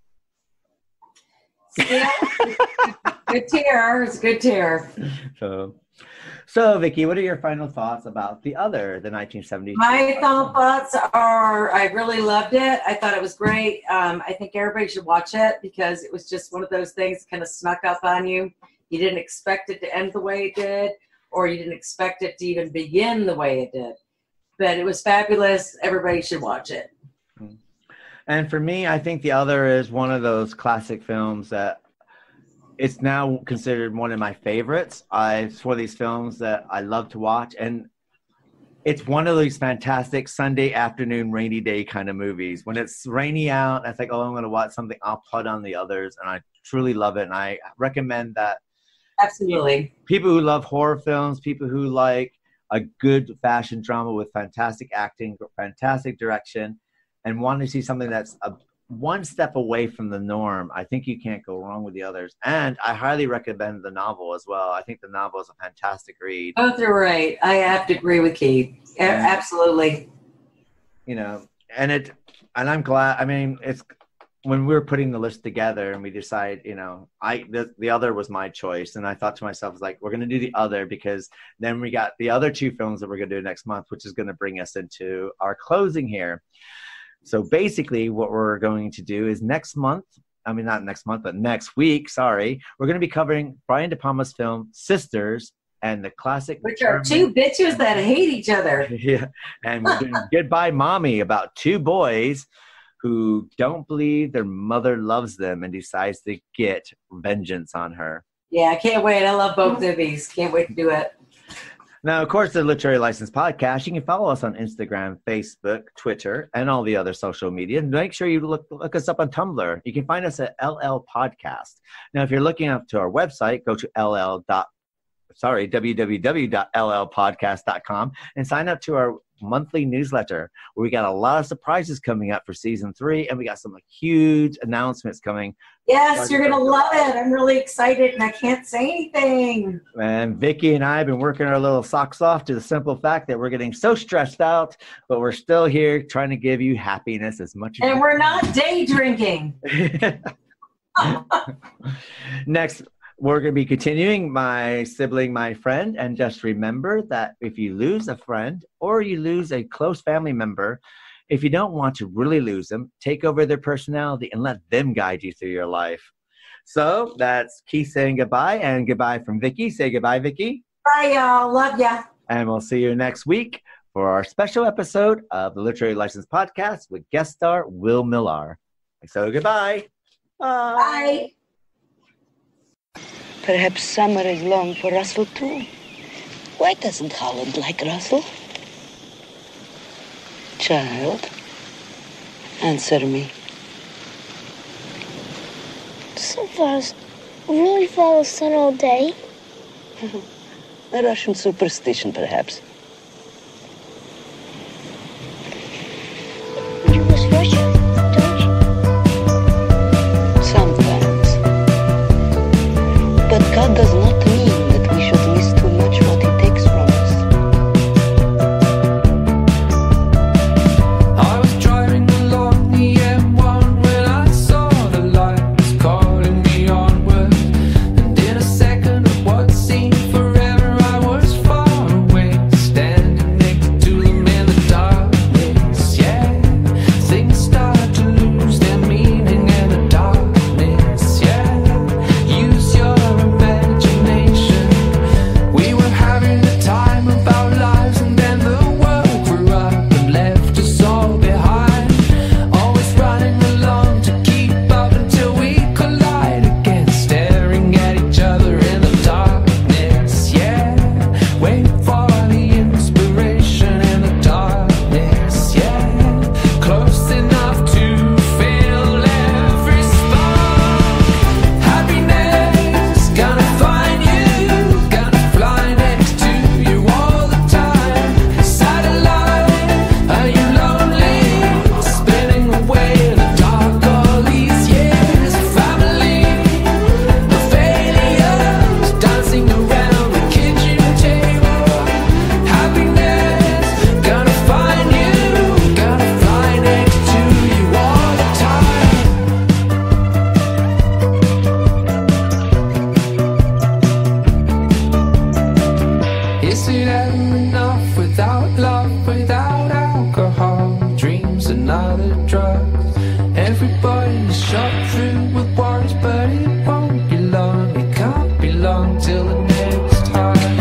Yeah. Good tear. It's a good tear. So, Vicky, what are your final thoughts about the 1972? My final thoughts are, I really loved it. I thought it was great. I think everybody should watch it because it was just one of those things that kind of snuck up on you. You didn't expect it to end the way it did, or you didn't expect it to even begin the way it did. But it was fabulous. Everybody should watch it. And for me, I think The Other is one of those classic films that it's now considered one of my favorites. It's one of these films that I love to watch. And it's one of these fantastic Sunday afternoon, rainy day kind of movies. When it's rainy out, I think, oh, I'm going to watch something, I'll put on The Others. And I truly love it. And I recommend that Absolutely. People who love horror films, people who like a good fashion drama with fantastic acting, fantastic direction, and want to see something that's one step away from the norm. I think you can't go wrong with the others. And I highly recommend the novel as well. I think the novel is a fantastic read. Both are right. I have to agree with Keith. Absolutely. You know, and I'm glad. I mean, it's when we were putting the list together and we decided, you know, the other was my choice. And I thought to myself, like, we're going to do the other because then we got the other two films that we're going to do next month, which is going to bring us into our closing here. So basically what we're going to do is next week, we're going to be covering Brian De Palma's film Sisters and the classic. Which are two bitches that hate each other. Yeah. And we're doing Goodbye Mommy, about two boys who don't believe their mother loves them and decides to get vengeance on her. Yeah, I can't wait. I love both movies. Can't wait to do it. Now, of course, the Literary License Podcast, you can follow us on Instagram, Facebook, Twitter, and all the other social media. Make sure you look us up on Tumblr. You can find us at LL Podcast. Now, if you're looking up to our website, go to www.llpodcast.com and sign up to our monthly newsletter where we got a lot of surprises coming up for season 3, and we got some huge announcements coming. Yes, you're gonna love it. I'm really excited and I can't say anything. And Vicky and I have been working our little socks off to the simple fact that we're getting so stressed out, but we're still here trying to give you happiness as much as and we're not day drinking. Next, we're going to be continuing My Sibling, My Friend. And just remember that if you lose a friend or you lose a close family member, if you don't want to really lose them, take over their personality and let them guide you through your life. So that's Keith saying goodbye, and goodbye from Vicky. Say goodbye, Vicky. Bye, y'all. Love ya. And we'll see you next week for our special episode of the Literary License Podcast with guest star Will Millar. So goodbye. Bye. Perhaps summer is long for Russell, too. Why doesn't Holland like Russell? Child, answer me. So fast. Really follow the sun all day? A Russian superstition, perhaps. You miss Russia, don't you? Sometimes. But God does not mean that we should miss too much what He takes from us. I was driving along the M1 when I saw the lights calling me onward, and in a second of what seemed forever I was far away, standing next to them in the darkness. Yeah, things start to lose their meaning in the darkness. Yeah, use your imagination. We were having the time of our lives, and then the world grew up and left us all behind. Always running along to keep up until we collide again, staring at each other in the darkness. Yeah, wait for the inspiration in the darkness. Yeah, close enough to feel every spark. Happiness, gonna find you, gonna fly next to you all the time. Satellite, are you lonely? Spinning away in the dark all these years. Family, the failures, dancing around the kitchen table. Happiness, gonna find you, gonna fly next to you all the time. Is it ever enough without love, without alcohol, dreams and other drugs? Everybody's shot through with worries, but it won't be long. It can't be long till the next time.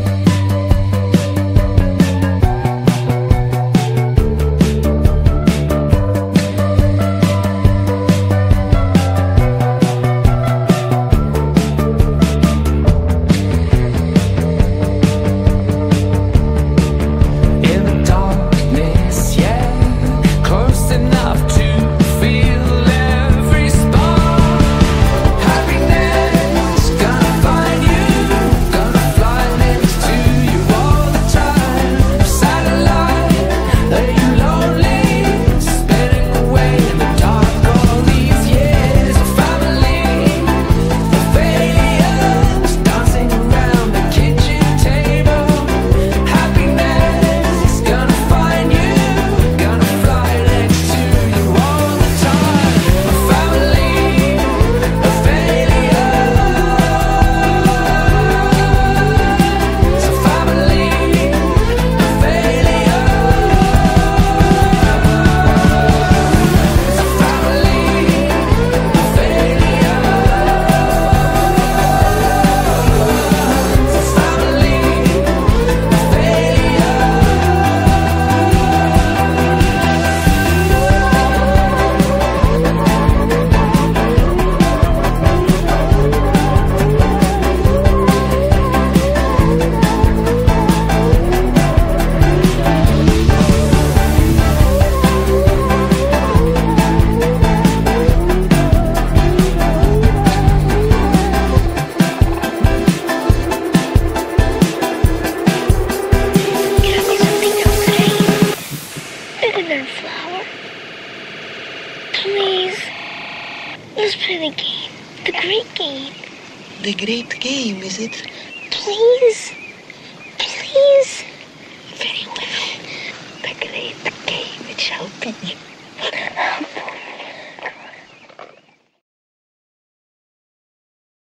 In the darkness, yeah, close enough to feel every spark. Happiness. Let's play the game. The great game. The great game, is it? Please. Please. Very well. The great game it shall be.